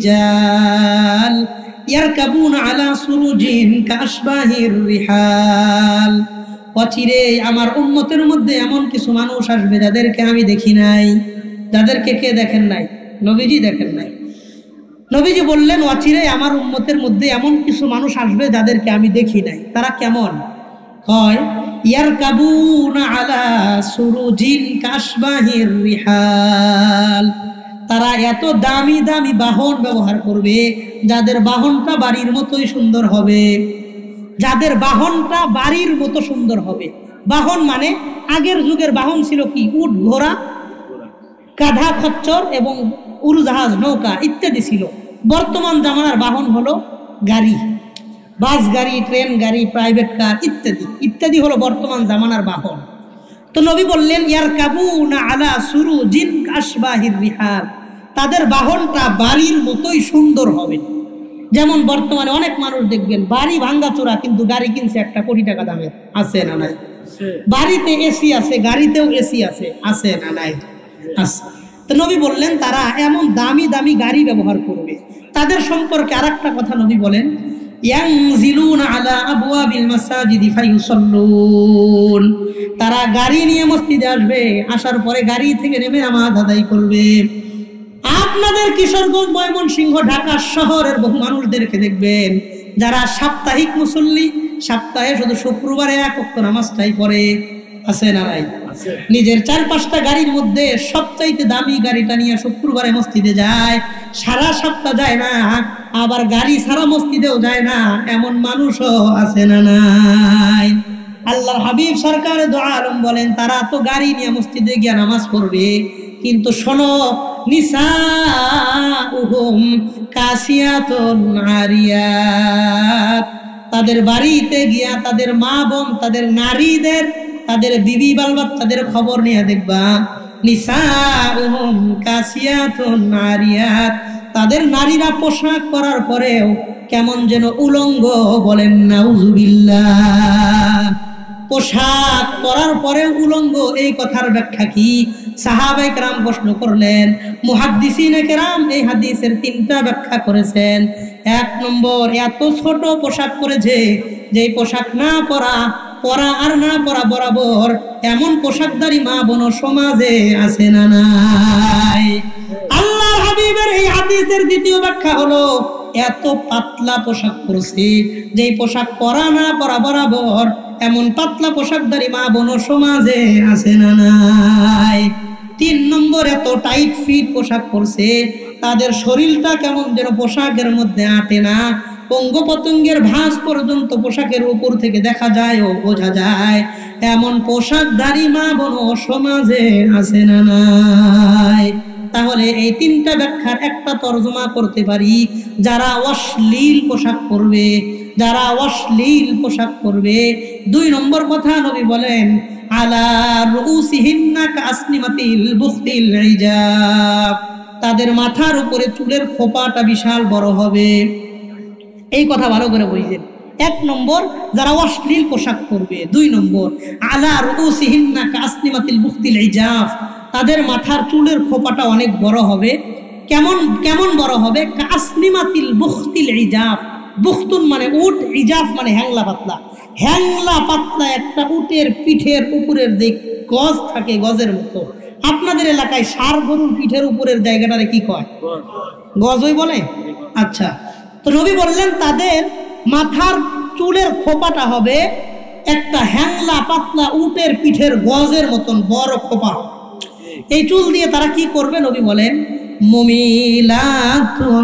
রিজাল ইয়ারকাবুনা আলা সুরুজিন কাশবাহির রিহাল। অচিরে আমার উম্মতের মধ্যে এমন কিছু মানুষ আসবে যাদেরকে আমি দেখি নাই। যাদেরকে কে দেখেন নাই? নবীজি দেখেন নাই। নবীজি বললেন অচিরে আমার উম্মতের মধ্যে এমন কিছু মানুষ আসবে যাদেরকে আমি দেখি নাই। তারা কেমন? হয় ইয়ারকাবুনা আলা সুরুজিন কাশবাহির রিহাল। তারা এত দামি দামি বাহন ব্যবহার করবে যাদের বাহনটা বাড়ির মতোই সুন্দর হবে, যাদের বাহনটা বাড়ির মতো সুন্দর হবে। বাহন মানে আগের যুগের বাহন ছিল কি? উট, ঘোড়া, গাধা, খচ্চর এবং উড়োজাহাজ, নৌকা ইত্যাদি ছিল। বর্তমান জামানার বাহন হলো গাড়ি, বাস গাড়ি, ট্রেন গাড়ি, প্রাইভেট কার ইত্যাদি ইত্যাদি হলো বর্তমান জামানার বাহন। তো নবী বললেন ইয়ারকাবুনা আলা সুরুজিন কাশবাহির রিহাল, তাদের বাহনটা বাড়ির মতোই সুন্দর হবে। যেমন বর্তমানে অনেক মানুষ দেখবেন বাড়ি ভাঙ্গাচোরা কিন্তু গাড়ি কিনছে 1 কোটি টাকা দামের, আছে না নাই? বাড়িতে এসি আছে, গাড়িতেও এসি আছে, আছে না নাই? আছে। তো নবী বললেন তারা এমন দামি দামি গাড়ি ব্যবহার করবে। তাদের সম্পর্কে আরেকটা কথা নবী বলেন ইয়ানজিলুনা আলা আবওয়াবিল মাসাজিদি ফায়ুসাল্লুন, তারা গাড়ি নিয়ে মসজিদে আসবে, আসার পরে গাড়ি থেকে নেমে নামাজ আদায় করবে। আপনাদের কিশোরগঞ্জ, ময়মনসিংহ, ঢাকা শহরের বহু মানুষদেরকে দেখবেন যারা সাপ্তাহিক মুসল্লি, সপ্তাহে শুধু শুক্রবারে 1 ওয়াক্ত নামাজটাই পড়ে, আছে না নাই? নিজের 4-5টা গাড়ির মধ্যে সবচাইতে দামি গাড়িটা নিয়ে শুক্রবারে মসজিদে যায়, সারা সপ্তাহ যায় না, আবার গাড়ি সারা মসজিদেও যায় না, এমন মানুষও আছে না নাই? আল্লাহর হাবিব সরকারে দু আলম বলেন তারা তো গাড়ি নিয়ে মসজিদে গিয়ে নামাজ পড়বে, কিন্তু শোনো নিসাউহুম কাসিয়াতুন আরিয়াত। তাদের বাড়িতে গিয়া তাদের মা বোন, তাদের নারীদের, তাদের বিবি বাল বাচ্চাদের খবর নিয়ে দেখবা, নিসাউহুম কাসিয়াতুন আরিয়াত, তাদের নারীরা পোশাক পরার পরেও কেমন যেন উলঙ্গ। বলেন নাউজুবিল্লাহ। পোশাক পরার পরেও উলঙ্গ, এই কথার ব্যাখ্যা কি? সাহাবায়ে কেরাম প্রশ্ন করলেন, মুহাদ্দিসিনে কেরাম এই হাদিসের তিনটা ব্যাখ্যা করেছেন। এক নম্বর, এত ছোট পোশাক পরেছে যে পোশাক না পরা আর না পরা বরাবর, এমন পোশাকধারী মা বোন সমাজে আছে না নাই? আল্লাহর হাবিবের এই হাদিসের দ্বিতীয় ব্যাখ্যা হলো, এত পাতলা পোশাক পরছে যে পোশাক পরা না পরা বরাবর, এমন পাতলা পোশাকধারী মা বোন সমাজে আছে না নাই? তিন নম্বর, এত টাইট ফিট পোশাক পরছে তাদের শরীরটা কেমন যেন পোশাকের মধ্যে আটে না, অঙ্গ পতঙ্গের ভাঁজ পর্যন্ত পোশাকের উপর থেকে দেখা যায় ও বোঝা যায়, এমন পোশাকধারী মা বোন সমাজে আছে না নাই? তাহলে এই তিনটা ব্যাখ্যার একটা তর্জমা করতে পারি, যারা অশ্লীল পোশাক পরবে, যারা অশ্লীল পোশাক পরবে। দুই নম্বর কথা নবী বলেন, আলা রুউসিহিন্না কাসনিমাতিল বুখতিল ইজাব, তাদের মাথার উপরে চুলের খোপাটা বিশাল বড় হবে। এই কথা ভালো করে বুঝেন। এক নম্বর, যারা অশ্লীল পোশাক পরবে। দুই নম্বর, আলা রুউসিহিন্না কাসনিমাতিল বুখতিল ইজাব, তাদের মাথার চুলের খোপাটা অনেক বড় হবে। কেমন কেমন বড় হবে? কাসনিমাতিল বুখতিল ইজাব, বুখতুন মানে উট, ইজাফ মানে হ্যাংলা পাতলা। হ্যাংলা পাতলা একটা উটের পিঠের উপরের যে গজ থাকে, গজের মতো। আপনাদের এলাকায় ষাঁড় গরুর পিঠের উপরের জায়গাটারে কি কয়? গজই বলে। আচ্ছা, তো নবী বললেন তাদের মাথার চুলের খোপাটা হবে একটা হ্যাংলা পাতলা উটের পিঠের গজের মতন বড় খোপা। এই চুল দিয়ে তারা কি করবে? নবী বলেন, মুমিলাতুন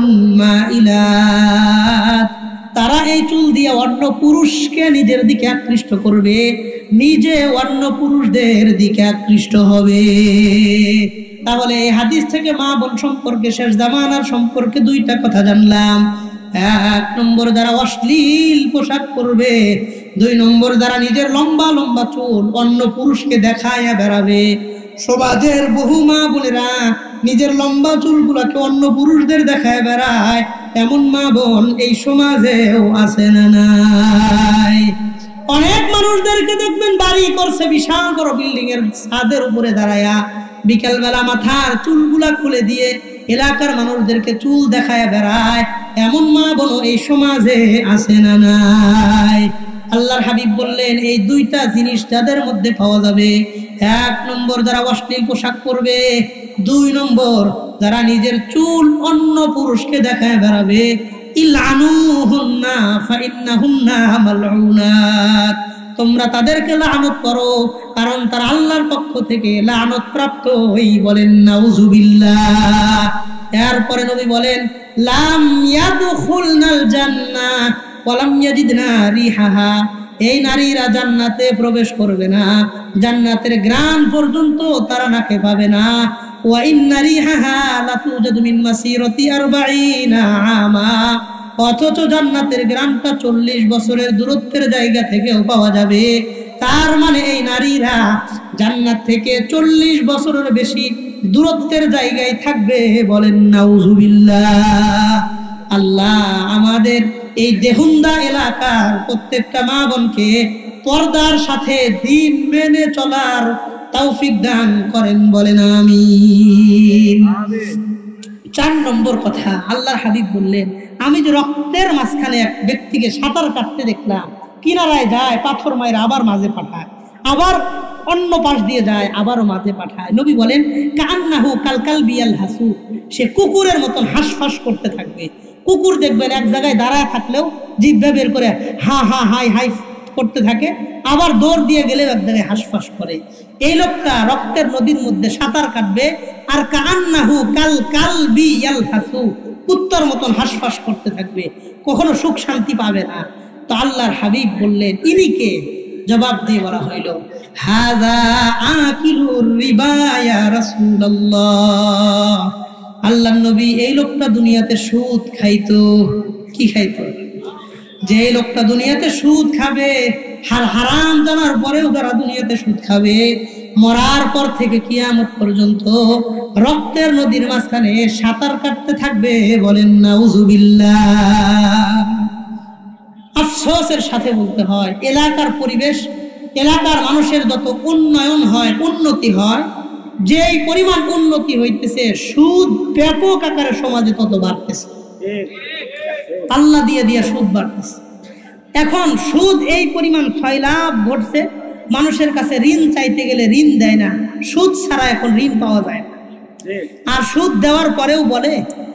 মাইলাত, তারা এই চুল দিয়ে অন্য পুরুষকে নিজের দিকে আকৃষ্ট করবে, নিজে অন্য পুরুষদের দিকে আকৃষ্ট হবে। তাহলে এই হাদিস থেকে মা বোন সম্পর্কে, শেষ জামানার সম্পর্কে দুইটা কথা জানলাম। এক নম্বর, যারা অশ্লীল পোশাক পরবে। দুই নম্বর, যারা নিজের লম্বা লম্বা চুল অন্য পুরুষকে দেখায়া বেড়াবে। সমাজের বহু মা বোনেরা নিজের লম্বা চুলগুলাকে অন্য পুরুষদের দেখায় বেড়ায়, এমন মা বোন এই সমাজেও আছে না নাই? অনেক মানুষদেরকে দেখবেন বাড়ি করছে বিশাল বড় বিল্ডিং এর ছাদের উপরে দাঁড়ায়া, বিকেলবেলা মাথার চুলগুলা খুলে দিয়ে এলাকার মানুষদেরকে চুল দেখায় বেড়ায়, এমন মা বোন এই সমাজে আছে না নাই? আল্লাহর হাবিব বললেন, এই দুইটা জিনিস যাদের মধ্যে পাওয়া যাবে, এক নম্বর যারা অশ্লীল পোশাক পরবে, দুই নম্বর যারা নিজের চুল অন্য পুরুষকে দেখায় বেড়াবে, ইলআনুহুন্না ফাইন্নাহুন্না মালউনাত, তোমরা তাদেরকে লানত করো, কারণ তারা আল্লাহর পক্ষ থেকে লানত প্রাপ্ত। ওই বলেন নাউজুবিল্লাহ। এরপরে নবী বলেন, লাম ইয়াদখুলনাল জান্নাহ ওয়া লাম ইয়াজিদনা রিহাহা, এই নারীরা জান্নাতে প্রবেশ করবে না, জান্নাতের ঘ্রাণ পর্যন্ত তারা নাকে পাবে না। ওয়া ইন্না রিহাহা লাতুজাদু মিন মাসিরাতি 40 আমা, অথচ জান্নাতের ঘ্রাণটা 40 বছরের দূরত্বের জায়গা থেকেও পাওয়া যাবে। তার মানে এই নারীরা জান্নাত থেকে 40 বছরের বেশি দূরত্বের জায়গায় থাকবে। বলেন নাউজুবিল্লাহ। আল্লাহ আমাদের এই দেহুন্দা এলাকার প্রত্যেকটা মা বোনকে পর্দার সাথে দিন মেনে চলার তৌফিক দান করেন। বলেন আমিন। 4 নম্বর কথা, আল্লাহর হাবিব বললেন, আমি যে রক্তের মাঝখানে এক ব্যক্তিকে সাঁতার কাটতে দেখলাম, কিনারায় যায়, পাথর মায়ের আবার মাঝে পাঠায়, আবার অন্য পাশ দিয়ে যায়, আবারও মাঝে পাঠায়। নবী বলেন, কান্নাহু কালকালবি ইয়ালহাসু, সে কুকুরের মতন হাঁসফাঁস করতে থাকবে। কুকুর দেখবেন এক জায়গায় দাঁড়ায় থাকলেও জিহ্বা বের করে হা হা হাই হাই করতে থাকে, আবার দৌড় দিয়ে গেলেও এক জায়গায় হাঁসফাঁস করে। এই লোকটা রক্তের নদীর মধ্যে সাঁতার কাটবে, আর কান্নাহু কালকালবি ইয়ালহাসু, কুত্তার মতন হাঁসফাঁস করতে থাকবে, কখনো সুখ শান্তি পাবে না। তো আল্লাহর হাবিব বললেন, ইনি কে? জবাব দিয়ে বলা হইল, হাযা আকিলুর রিবা ইয়া রাসূলুল্লাহ, আল্লাহর নবী এই লোকটা দুনিয়াতে সুদ খাইতো। কি খাইতো? যে লোকটা দুনিয়াতে সুদ খাবে, হারাম জানার পরেও যারা দুনিয়াতে সুদ খাবে, মরার পর থেকে কিয়ামত পর্যন্ত রক্তের নদীর মাঝখানে সাঁতার কাটতে থাকবে। বলেন নাউজুবিল্লাহ। আফসোসের সাথে বলতে হয়, এলাকার পরিবেশ, এলাকার মানুষের যত উন্নয়ন হয়, উন্নতি হয়, যেই পরিমাণ উন্নতি হইতেছে, সুদ ব্যাপক আকারে সমাজে তত বাড়তেছে। আল্লাহ দিয়ে দিয়ে সুদ বাড়তেছে। এখন সুদ এই পরিমাণ সয়লাভ ঘটছে, মানুষের কাছে ঋণ চাইতে গেলে ঋণ দেয় না, সুদ ছাড়া এখন ঋণ পাওয়া যায় না। আর সুদ দেওয়ার পরেও বলে,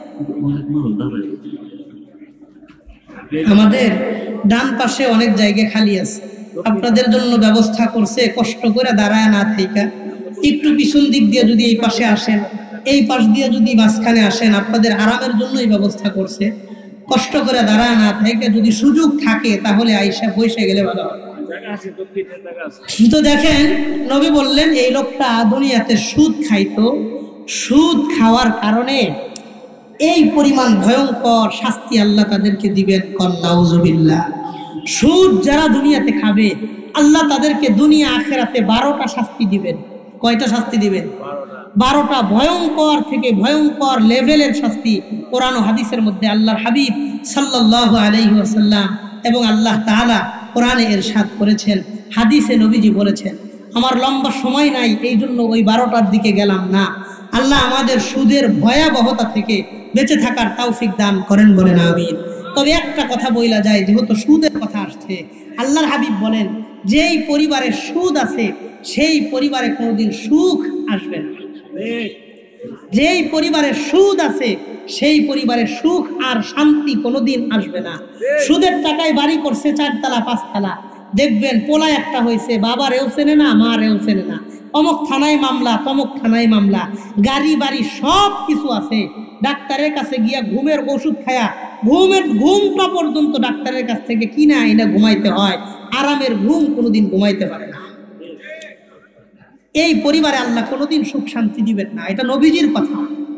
আমাদের ডান পাশে অনেক জায়গা খালি আছে, আপনাদের জন্য ব্যবস্থা করছে, কষ্ট করে দাঁড়ায় না থাইকা একটু পিছন দিক দিয়ে যদি এই পাশে আসেন, এই পাশ দিয়ে যদি মাঝখানে আসেন, আপনাদের আরামের জন্যই ব্যবস্থা করছে, কষ্ট করে দাঁড়ায় না থেকে যদি সুযোগ থাকে তাহলে আইসা বসে গেলে ভালো হয়। তো দেখেন, নবী বললেন এই লোকটা দুনিয়াতে সুদ খাইতো, সুদ খাওয়ার কারণে এই পরিমাণ ভয়ঙ্কর শাস্তি আল্লাহ তাদেরকে দিবেন। নাউজুবিল্লাহ। সুদ যারা দুনিয়াতে খাবে, আল্লাহ তাদেরকে দুনিয়া আখিরাতে 12টা শাস্তি দিবেন। কয়টা শাস্তি দিবেন? 12টা ভয়ঙ্কর থেকে ভয়ঙ্কর লেভেলের শাস্তি কোরআন ও হাদিসের মধ্যে আল্লাহর হাবিব সাল্লাল্লাহু আলাইহি ওয়াসাল্লাম এবং আল্লাহ তাআলা কোরআনে ইরশাদ করেছেন, হাদিসে নবীজি বলেছেন। আমার লম্বা সময় নাই, এই জন্য ওই 12টার দিকে গেলাম না। আল্লাহ আমাদের সুদের ভয়াবহতা থেকে বেঁচে থাকার তৌফিক দান করেন, বলেন আমিন। তবে একটা কথা বইলা যায়, যেহেতু সুদের কথা আসছে, আল্লাহর হাবিব বলেন, যেই পরিবারে সুদ আছে সেই পরিবারে কোনোদিন সুখ আসবে না। যেই পরিবারে সুদ আছে সেই পরিবারে সুখ আর শান্তি কোনোদিন আসবে না। সুদের টাকায় বাড়ি করছে 4 তলা 5 তলা, দেখবেন পোলা একটা হয়েছে, বাবা রেও চেনে না, মা রেও চেনে না, অমুক থানায় মামলা, তমুক থানায় মামলা, গাড়ি বাড়ি সব কিছু আছে, ডাক্তারের কাছে গিয়া ঘুমের ওষুধ খায়া ঘুমটা পর্যন্ত ডাক্তারের কাছ থেকে কিনা এনে ঘুমাইতে হয়, আরামের ঘুম কোনোদিন ঘুমাইতে পারে না। এই পরিবারে আল্লাহ কোনোদিন সুখ শান্তি দিবেন না, এটা নবীজির কথা।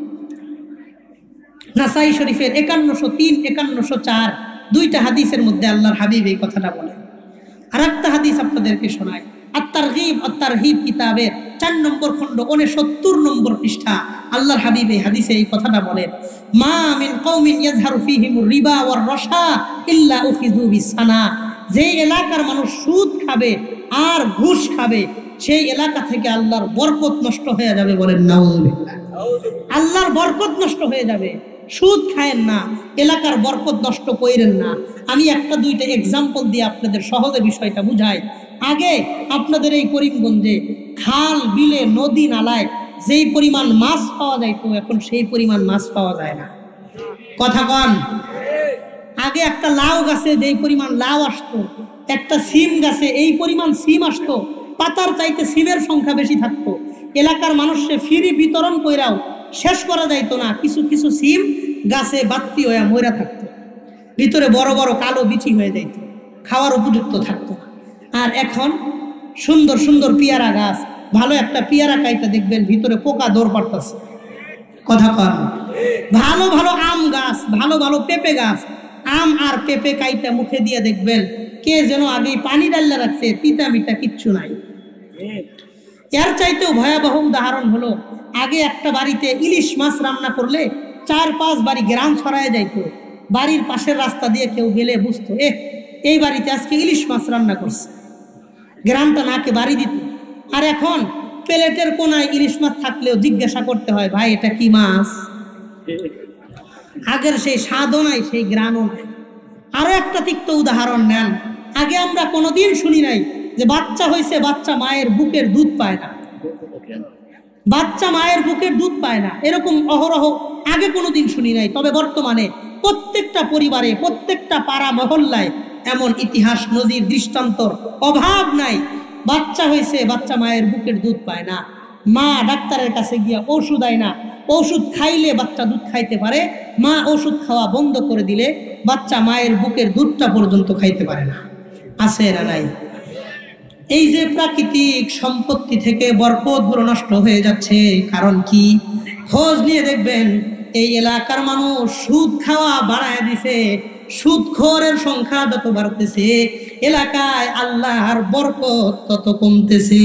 নাসাই শরীফের 5103, 5104 দুইটা হাদিসের মধ্যে আল্লাহর হাবিব এই কথাটা বলেন। আর একটা হাদিস আপনাদেরকে শোনায়, আত-তারগীব আত-তারহিব কিতাবের 4 নম্বর খণ্ড 69 নম্বর পৃষ্ঠা আল্লাহর হাবিব এই হাদিসে এই কথাটা বলেন, মা মিন কওমিন ইয়াজহারু ফীহিমুর রিবা ওয়ার রাশা ইল্লা উখিযু বিসানা। যেই এলাকার মানুষ সুদ খাবে আর ঘুষ খাবে, সেই এলাকা থেকে আল্লাহর বরকত নষ্ট হয়ে যাবে। বলেন নাউজুবিল্লাহ। আল্লাহর বরকত নষ্ট হয়ে যাবে। সুদ খায়েন না, এলাকার বরকত নষ্ট কইরেন না। আমি একটা দুইটা এক্সাম্পল দিয়ে আপনাদের সহজে বিষয়টা বুঝাই। আগে আপনাদের এই করিমগঞ্জে খাল বিলে নদী নালায় যেই পরিমাণ মাছ পাওয়া যাইতো, এখন সেই পরিমাণ মাছ পাওয়া যায় না। কথা কন। আগে একটা লাউ গাছে যেই পরিমাণ লাউ আসতো, একটা সিম গাছে এই পরিমাণ সিম আসতো, পাতার চাইতে সিমের সংখ্যা বেশি থাকতো। এলাকার মানুষকে ফ্রি বিতরণ কইরাও শেষ করা যাইতো না। কিছু কিছু সিম গাছে বাত্তি হয়ে মইরা থাকতো, ভিতরে বড় বড় কালো বিচি হয়ে যাইত, খাওয়ার উপযুক্ত থাকতো। আর এখন সুন্দর সুন্দর পেয়ারা গাছ, ভালো একটা পেয়ারা খাইতে দেখবেন ভিতরে পোকা দৌড় পারতেছে। কথা কন। ভালো ভালো আম গাছ, ভালো ভালো পেঁপে গাছ, আম আর পেঁপে কাইটা মুখে দিয়ে দেখবেন কে যেন আগে পানি ডাল্লা রাখছে, তিতা মিঠা কিচ্ছু নাই। এর চাইতেও ভয়াবহ উদাহরণ হলো, আগে একটা বাড়িতে ইলিশ মাছ রান্না করলে 4-5 বাড়ি গ্রাম ছড়ায় যাইতো। বাড়ির পাশের রাস্তা দিয়ে কেউ গেলে বুঝতো, এই বাড়িতে আজকে ইলিশ মাছ রান্না করছে, গ্রামটা নাকে বাড়ি দিত। আর এখন প্লেটের কোনায় ইলিশ মাছ থাকলেও জিজ্ঞাসা করতে হয়, ভাই এটা কি মাছ? আগের সেই স্বাদও নাই, সেই গ্রামও নাই। আরো একটা তিক্ত উদাহরণ নেন, আগে আমরা কোনোদিন শুনি নাই যে বাচ্চা হয়েছে, বাচ্চা মায়ের বুকের দুধ পায় না। বাচ্চা মায়ের বুকের দুধ পায় না, এরকম অহরহ আগে কোনোদিন শুনি নাই। তবে বর্তমানে প্রত্যেকটা পরিবারে, প্রত্যেকটা পাড়া মহল্লায় এমন ইতিহাস, নজির, দৃষ্টান্তর অভাব নাই। বাচ্চা হয়েছে, বাচ্চা মায়ের বুকের দুধ পায় না, মা ডাক্তারের কাছে গিয়া ওষুধ দেয় না, ওষুধ খাইলে বাচ্চা দুধ খাইতে পারে, মা ওষুধ খাওয়া বন্ধ করে দিলে বাচ্চা মায়ের বুকের দুধটা পর্যন্ত খাইতে পারে না। আছে না নাই? এই যে প্রাকৃতিক সম্পত্তি থেকে বরকতগুলো নষ্ট হয়ে যাচ্ছে, কারণ কি? খোঁজ নিয়ে দেখবেন এই এলাকার মানুষ সুদ খাওয়া বাড়ায় দিছে, সুদখোরের সংখ্যা যত বাড়তেছে এলাকায় আল্লাহর বরকত তত কমতেছে।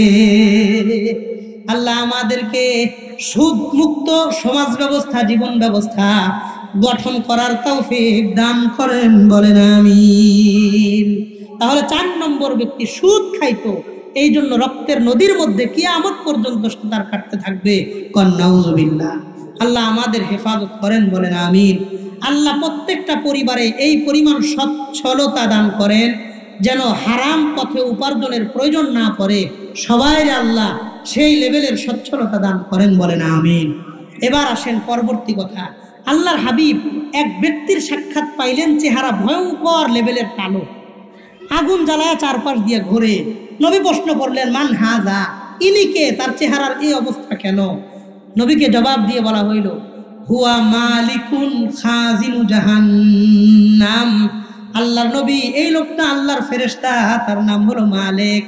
আল্লাহ আমাদেরকে সুদ মুক্ত সমাজ ব্যবস্থা, জীবন ব্যবস্থা গঠন করার তৌফিক দান করেন, বলেন আমিন। তাহলে 4 নম্বর ব্যক্তি সুদ খাইতো, এই জন্য রক্তের নদীর মধ্যে কিয়ামত পর্যন্ত সাঁতার কাটতে থাকবে। নাউযুবিল্লাহ। আল্লাহ আমাদের হেফাজত করেন, বলেন আমিন। আল্লাহ প্রত্যেকটা পরিবারে এই পরিমাণ সচ্ছলতা দান করেন যেন হারাম পথে উপার্জনের প্রয়োজন না পড়ে। সবাই আল্লাহ সেই লেভেলের সচ্ছলতা দান করেন, বলেন আমিন। এবার আসেন পরবর্তী কথা। আল্লাহর হাবিব এক ব্যক্তির সাক্ষাৎ পাইলেন, চেহারা ভয়ঙ্কর লেভেলের কালো, আগুন জ্বালায় চারপাশ দিয়ে ঘুরে। নবী প্রশ্ন করলেন, মান হাজা, ইনি কে, তার চেহারার এই অবস্থা কেন? নবীকে জবাব দিয়ে বলা হইল, হুয়া মালিকুন খাজিনু জাহান্নাম। আল্লাহর নবী, এই লোকটা আল্লাহর ফেরেশতা, তার নাম হলো মালিক।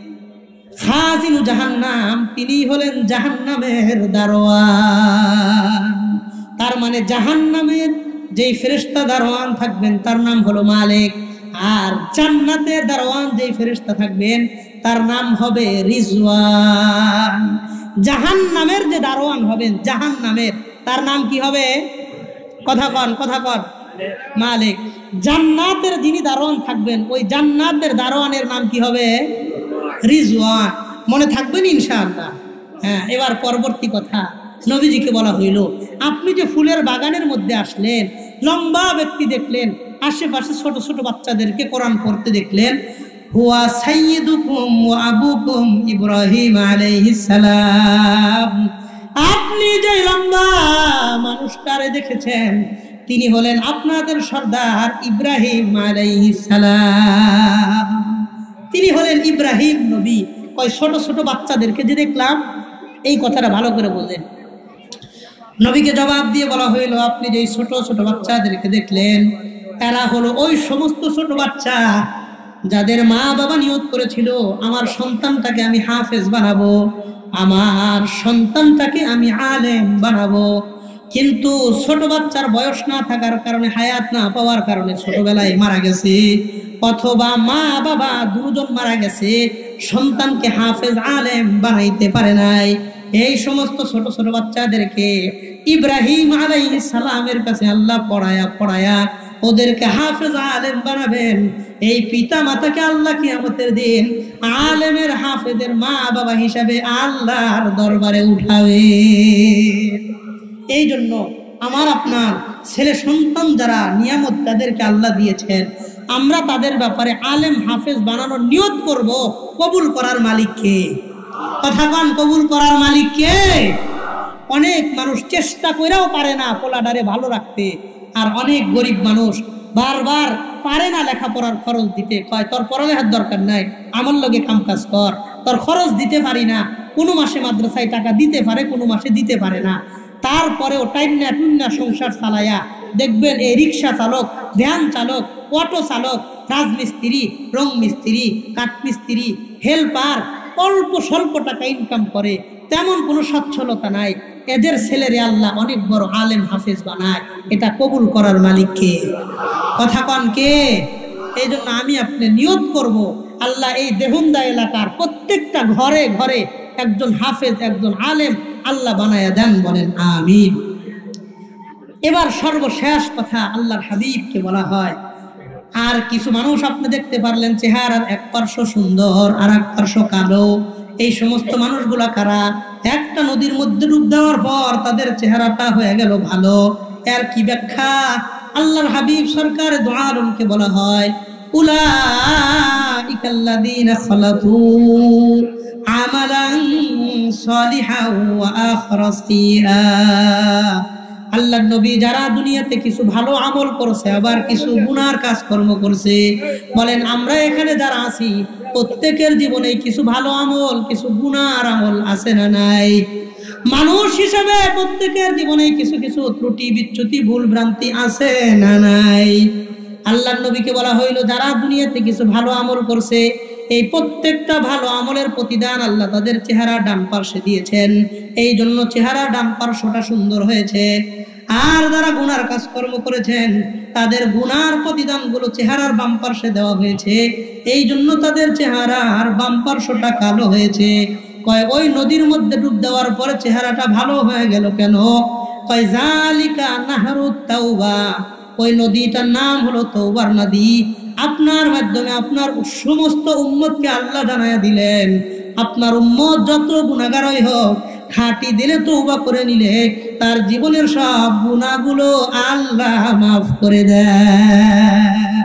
খাজিনু জাহান্নাম, তিনি হলেন জাহান্নামের দারোয়ান। তার মানে জাহান্নামের যেই ফেরেশতা দারোয়ান থাকবেন তার নাম হলো মালিক, আর জান্নাতের দারোয়ান যেই ফেরেশতা থাকবেন তার নাম হবে রিজওয়ান। জাহান্নামের যে দারোয়ান হবেন, জাহান্নামের, তার নাম কি হবে? কথা কন মালিক। জান্নাতের যিনি দারোয়ান থাকবেন, ওই জান্নাতের দারোয়ানের নাম কি হবে? রিজওয়ান। মনে থাকবেন ইনশাআল্লাহ। হ্যাঁ, এবার পরবর্তী কথা। নবীজিকে বলা হইল, আপনি যে ফুলের বাগানের মধ্যে আসলেন, লম্বা ব্যক্তি দেখলেন, আশেপাশে ছোট ছোট বাচ্চাদেরকে কোরআন পড়তে দেখলেন। হুয়া সাইয়্যিদুকুম ওয়া আবুকুম ইব্রাহিম আলাইহিস সালাম। আপনি যে লম্বা মানুষটারে দেখেছেন, তিনি হলেন আপনাদের সর্দার ইব্রাহিম আলাইহিস সালাম। তিনি হলেন ইব্রাহিম নবী। কয় ছোট ছোট বাচ্চাদেরকে যে দেখলাম, এই কথাটা ভালো করে বোঝেন। নবীকে জবাব দিয়ে বলা হইল, আপনি যে ছোট ছোট বাচ্চাদেরকে দেখলেন, এরা হলো ওই সমস্ত ছোট বাচ্চা যাদের মা বাবা নিয়ত করেছিল, আমার সন্তানটাকে আমি হাফেজ বানাবো, আমার সন্তানটাকে আমি আলেম বানাবো। কিন্তু ছোট বাচ্চার বয়স না থাকার কারণে, হায়াত না পাওয়ার কারণে ছোটবেলায় মারা গেছে, অথবা মা বাবা দুজন মারা গেছে, সন্তানকে হাফেজ আলেম বানাইতে পারে নাই। এই সমস্ত ছোট ছোট বাচ্চাদেরকে ইব্রাহিম আলাইহিস সালামের কাছে আল্লাহ পড়ায়া ওদেরকে হাফেজ আলেম বানাবেন। এই পিতা মাতাকে আল্লাহ কিয়ামতের দিন আলেমের হাফেজের মা বাবা হিসাবে আল্লাহর দরবারে উঠাবে। এই জন্য আমার আপনার ছেলে সন্তান যারা নিয়ামত তাদেরকে আল্লাহ দিয়েছেন, আমরা তাদের ব্যাপারে আলেম হাফেজ বানানোর নিয়ত করব। কবুল করার মালিক কে? কথা কন, কবুল করার মালিক কে? অনেক মানুষ চেষ্টা করেও পারে না পোলাডারে ভালো রাখতে, আর অনেক গরিব মানুষ বারবার পারে না লেখাপড়ার খরচ দিতে। কয় তোর পড়ালেখার দরকার নাই, আমার লগে কাম কাজ কর, তোর খরচ দিতে পারি না। কোনো মাসে মাদ্রাসায় টাকা দিতে পারে, কোনো মাসে দিতে পারে না। তারপরেও টাইনা টুন্না সংসার চালায়া দেখবেন এই রিক্সা চালক, ভ্যান চালক, অটো চালক, রাজমিস্ত্রি, রং মিস্ত্রি, কাঠমিস্ত্রি, হেল্পার, অল্প স্বল্প টাকা ইনকাম করে, তেমন কোনো সচ্ছলতা নাই। এদের ছেলেরে আল্লাহ অনেক বড় আলেম হাফেজ বানায়। এটা কবুল করার মালিক কে? কথা কন কে? এই জন্য আমি আপনি নিয়ত করব, আল্লাহ এই দেহুন্দা এলাকার প্রত্যেকটা ঘরে ঘরে একজন হাফেজ, একজন আলেম আল্লাহ বানায়া দেন, বলেন আমিন। এবার সর্বশেষ কথা, আল্লাহর হাবিবকে বলা হয়, আর কিছু মানুষ আপনি দেখতে পারলেন চেহারার এক পার্শ্ব সুন্দর আর এক পার্শ্ব কালো। এই সমস্ত মানুষগুলা কারা? একটা নদীর মধ্যে ডুব দেওয়ার পর তাদের চেহারাটা হয়ে গেল ভালো। এর কি ব্যাখ্যা? আল্লাহর হাবিব সরকার দু আলমকে বলা হয়, উলাইকাল্লাযীনা খালাতু আমালান সালিহান ওয়া আখরা সাইয়্যা। আল্লাহর নবী যারা দুনিয়াতে কিছু ভালো আমল করছে, আবার কিছু গুনার কাজকর্ম করছে, বলেন আমরা এখানে যারা আছি প্রত্যেকের জীবনে কিছু ভালো আমল, কিছু গুনার আমল আছে না নাই? মানুষ হিসেবে প্রত্যেকের জীবনে কিছু কিছু ত্রুটি বিচ্যুতি ভুল ভ্রান্তি আছে না নাই? আল্লাহর নবীকে বলা হইল, যারা দুনিয়াতে কিছু ভালো আমল করছে এই প্রত্যেকটা ভালো আমলের প্রতিদান আল্লাহ তাদের চেহারা ডান পার্শ্বে দিয়েছেন, এই জন্য চেহারা ডান পার্শ্বটা সুন্দর হয়েছে। আর যারা গুনার কাজকর্ম করেছেন তাদের গুনার প্রতিদানগুলো চেহারার বাম পার্শ্বে দেওয়া হয়েছে, এই জন্য তাদের চেহারার বাম পার্শ্বটা কালো হয়েছে। কয় ওই নদীর মধ্যে ডুব দেওয়ার পরে চেহারাটা ভালো হয়ে গেল কেন? কয় জালিকা নাহরুত তাওবা, ওই নদীটার নাম হলো তওবার নদী। আপনার মাধ্যমে আপনার সমস্ত উম্মতকে আল্লাহ জানায়া দিলেন, আপনার উম্মত যত গুনাহগারই হোক, খাঁটি দিলে তওবা করে নিলে তার জীবনের সব গুনাহগুলো আল্লাহ মাফ করে দেয়।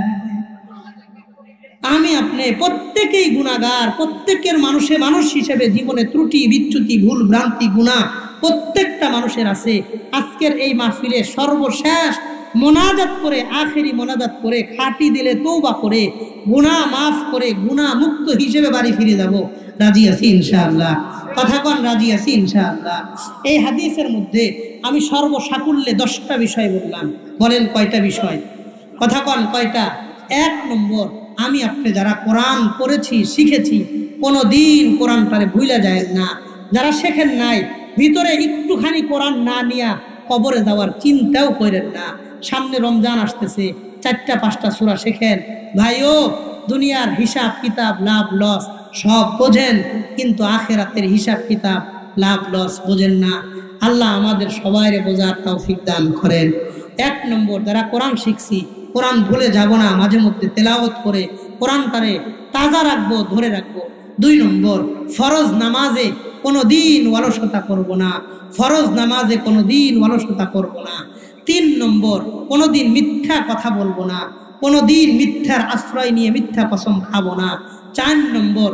আমি আপনি প্রত্যেকেই গুনাহগার, প্রত্যেকের মানুষ হিসেবে জীবনে ত্রুটি বিচ্যুতি ভুল ভ্রান্তি গুনাহ প্রত্যেকটা মানুষের আছে। আজকের এই মাহফিলে সর্বশেষ মোনাজাত করে, আখেরি মোনাজাত করে, খাঁটি দিলে তওবা করে, গুনাহ মাফ করে, গুনাহ মুক্ত হিসেবে বাড়ি ফিরে যাব। রাজি আছি ইনশাআল্লাহ? কথা কোন রাজি আছি ইনশাআল্লাহ? এই হাদিসের মধ্যে আমি সর্বসাকুল্যে 10টা বিষয় বললাম। বলেন কয়টা বিষয়? কথা কোন কয়টা? 1 নম্বর, আমি আপনি যারা কোরআন পড়েছি শিখেছি কোনোদিন কোরআনটারে ভুলে যায় না। যারা শেখেন নাই ভিতরে একটুখানি কোরআন না নিয়া কবরে যাওয়ার চিন্তাও করেন না। সামনে রমজান আসতেছে, 4টা-5টা সূরা শেখেন। ভাইও, দুনিয়ার হিসাব কিতাব লাভ লস সব বোঝেন, কিন্তু আখিরাতের হিসাব কিতাব লাভ লস বোঝেন না। আল্লাহ আমাদের সবাইরে বোঝার তৌফিক দান করেন। 1 নম্বর, যারা কোরআন শিখছি কোরআন ভুলে যাব না, মাঝে মধ্যে তেলাওয়াত করে কোরআনটারে তাজা রাখবো, ধরে রাখবো। 2 নম্বর, ফরজ নামাজে কোনোদিন অলসতা করব না, ফরজ নামাজে কোনোদিন অলসতা করব না। 3 নম্বর, কোনোদিন মিথ্যা কথা বলবো না, কোনোদিন মিথ্যার আশ্রয় নিয়ে মিথ্যা কসম খাবো না। 4 নম্বর,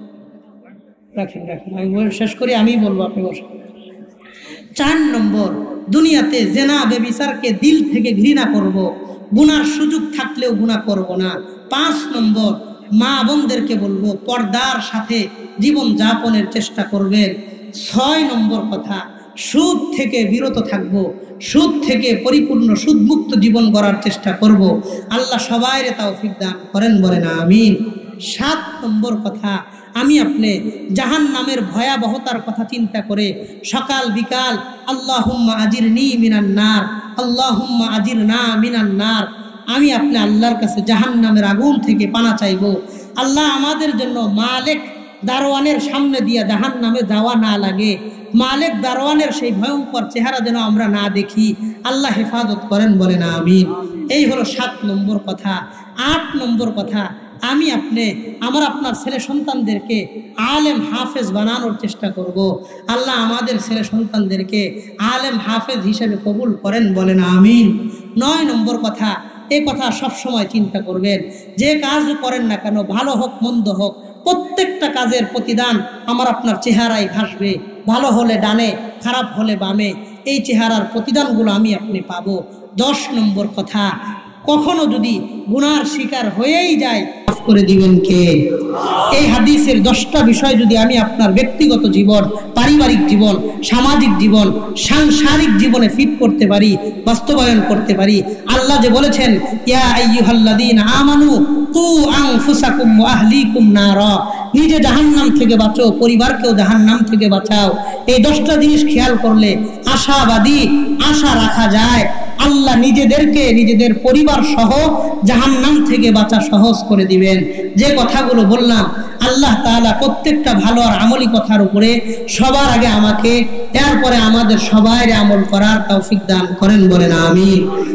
রাখেন আমি শেষ করি, আমি বলবো, আপনি বসেন। 4 নম্বর, দুনিয়াতে জেনা বেবিচারকে দিল থেকে ঘৃণা করব, গুনার সুযোগ থাকলেও গুনাহ করব না। 5 নম্বর, মা বোনদেরকে বলবো পর্দার সাথে জীবন যাপনের চেষ্টা করবেন। 6 নম্বর কথা, সুদ থেকে বিরত থাকব, সুদ থেকে পরিপূর্ণ সুদমুক্ত জীবন গড়ার চেষ্টা করব। আল্লাহ সবাইরে তৌফিক দান করেন, বলেন আমিন। 7 নম্বর কথা, আমি আপনি জাহান্নামের ভয়াবহতার কথা চিন্তা করে সকাল বিকাল আল্লাহুম্মা আজিরনি মিনান নার, আল্লাহুম্মা আজিরনা মিনান নার, আমি আপনি আল্লাহর কাছে জাহান্নামের আগুন থেকে পানা চাইব। আল্লাহ আমাদের জন্য মালিক দারোয়ানের সামনে দিয়ে জাহান্নামে যাওয়া না লাগে, মালিক দারোয়ানের সেই ভয়ঙ্কর চেহারা যেন আমরা না দেখি। আল্লাহ হেফাজত করেন, বলেন আমিন। এই হলো 7 নম্বর কথা। 8 নম্বর কথা, আমি আপনি আমার আপনার ছেলে সন্তানদেরকে আলেম হাফেজ বানানোর চেষ্টা করব। আল্লাহ আমাদের ছেলে সন্তানদেরকে আলেম হাফেজ হিসেবে কবুল করেন, বলেন আমিন। 9 নম্বর কথা, এই কথা সবসময় চিন্তা করবেন, যে কাজ করেন না কেন, ভালো হোক মন্দ হোক, প্রত্যেকটা কাজের প্রতিদান আমার আপনার চেহারায় ভাসবে। ভালো হলে ডানে, খারাপ হলে বামে, এই চেহারার প্রতিদানগুলো আমি আপনি পাবো। 10 নম্বর কথা, কখনো যদি গুনার শিকার হয়েই যায় মাফ করে দিবেন কে? এই হাদিসের 10টা বিষয় যদি আমি আপনার ব্যক্তিগত জীবন, পারিবারিক জীবন, সামাজিক জীবন, সাংসারিক জীবনে ফিট করতে পারি, বাস্তবায়ন করতে পারি। আল্লাহ যে বলেছেন, ইয়া আইয়ুহাল্লাযীনা আমানু কু আনফুসাকুম ওয়া আহলিকুম নারা, নিজে জাহান্নাম থেকে বাঁচো, পরিবারকেও জাহান্নাম থেকে বাঁচাও। এই 10টা জিনিস খেয়াল করলে আশাবাদী, আশা রাখা যায় আল্লাহ নিজেদেরকে, নিজেদের পরিবার সহ জাহান্নাম থেকে বাঁচা সহজ করে দিবেন। যে কথাগুলো বললাম আল্লাহ তাআলা প্রত্যেকটা ভালো আর আমলি কথার উপরে সবার আগে আমাকে, এরপরে আমাদের সবাইরে আমল করার তৌফিক দান করেন, বলেন আমিন।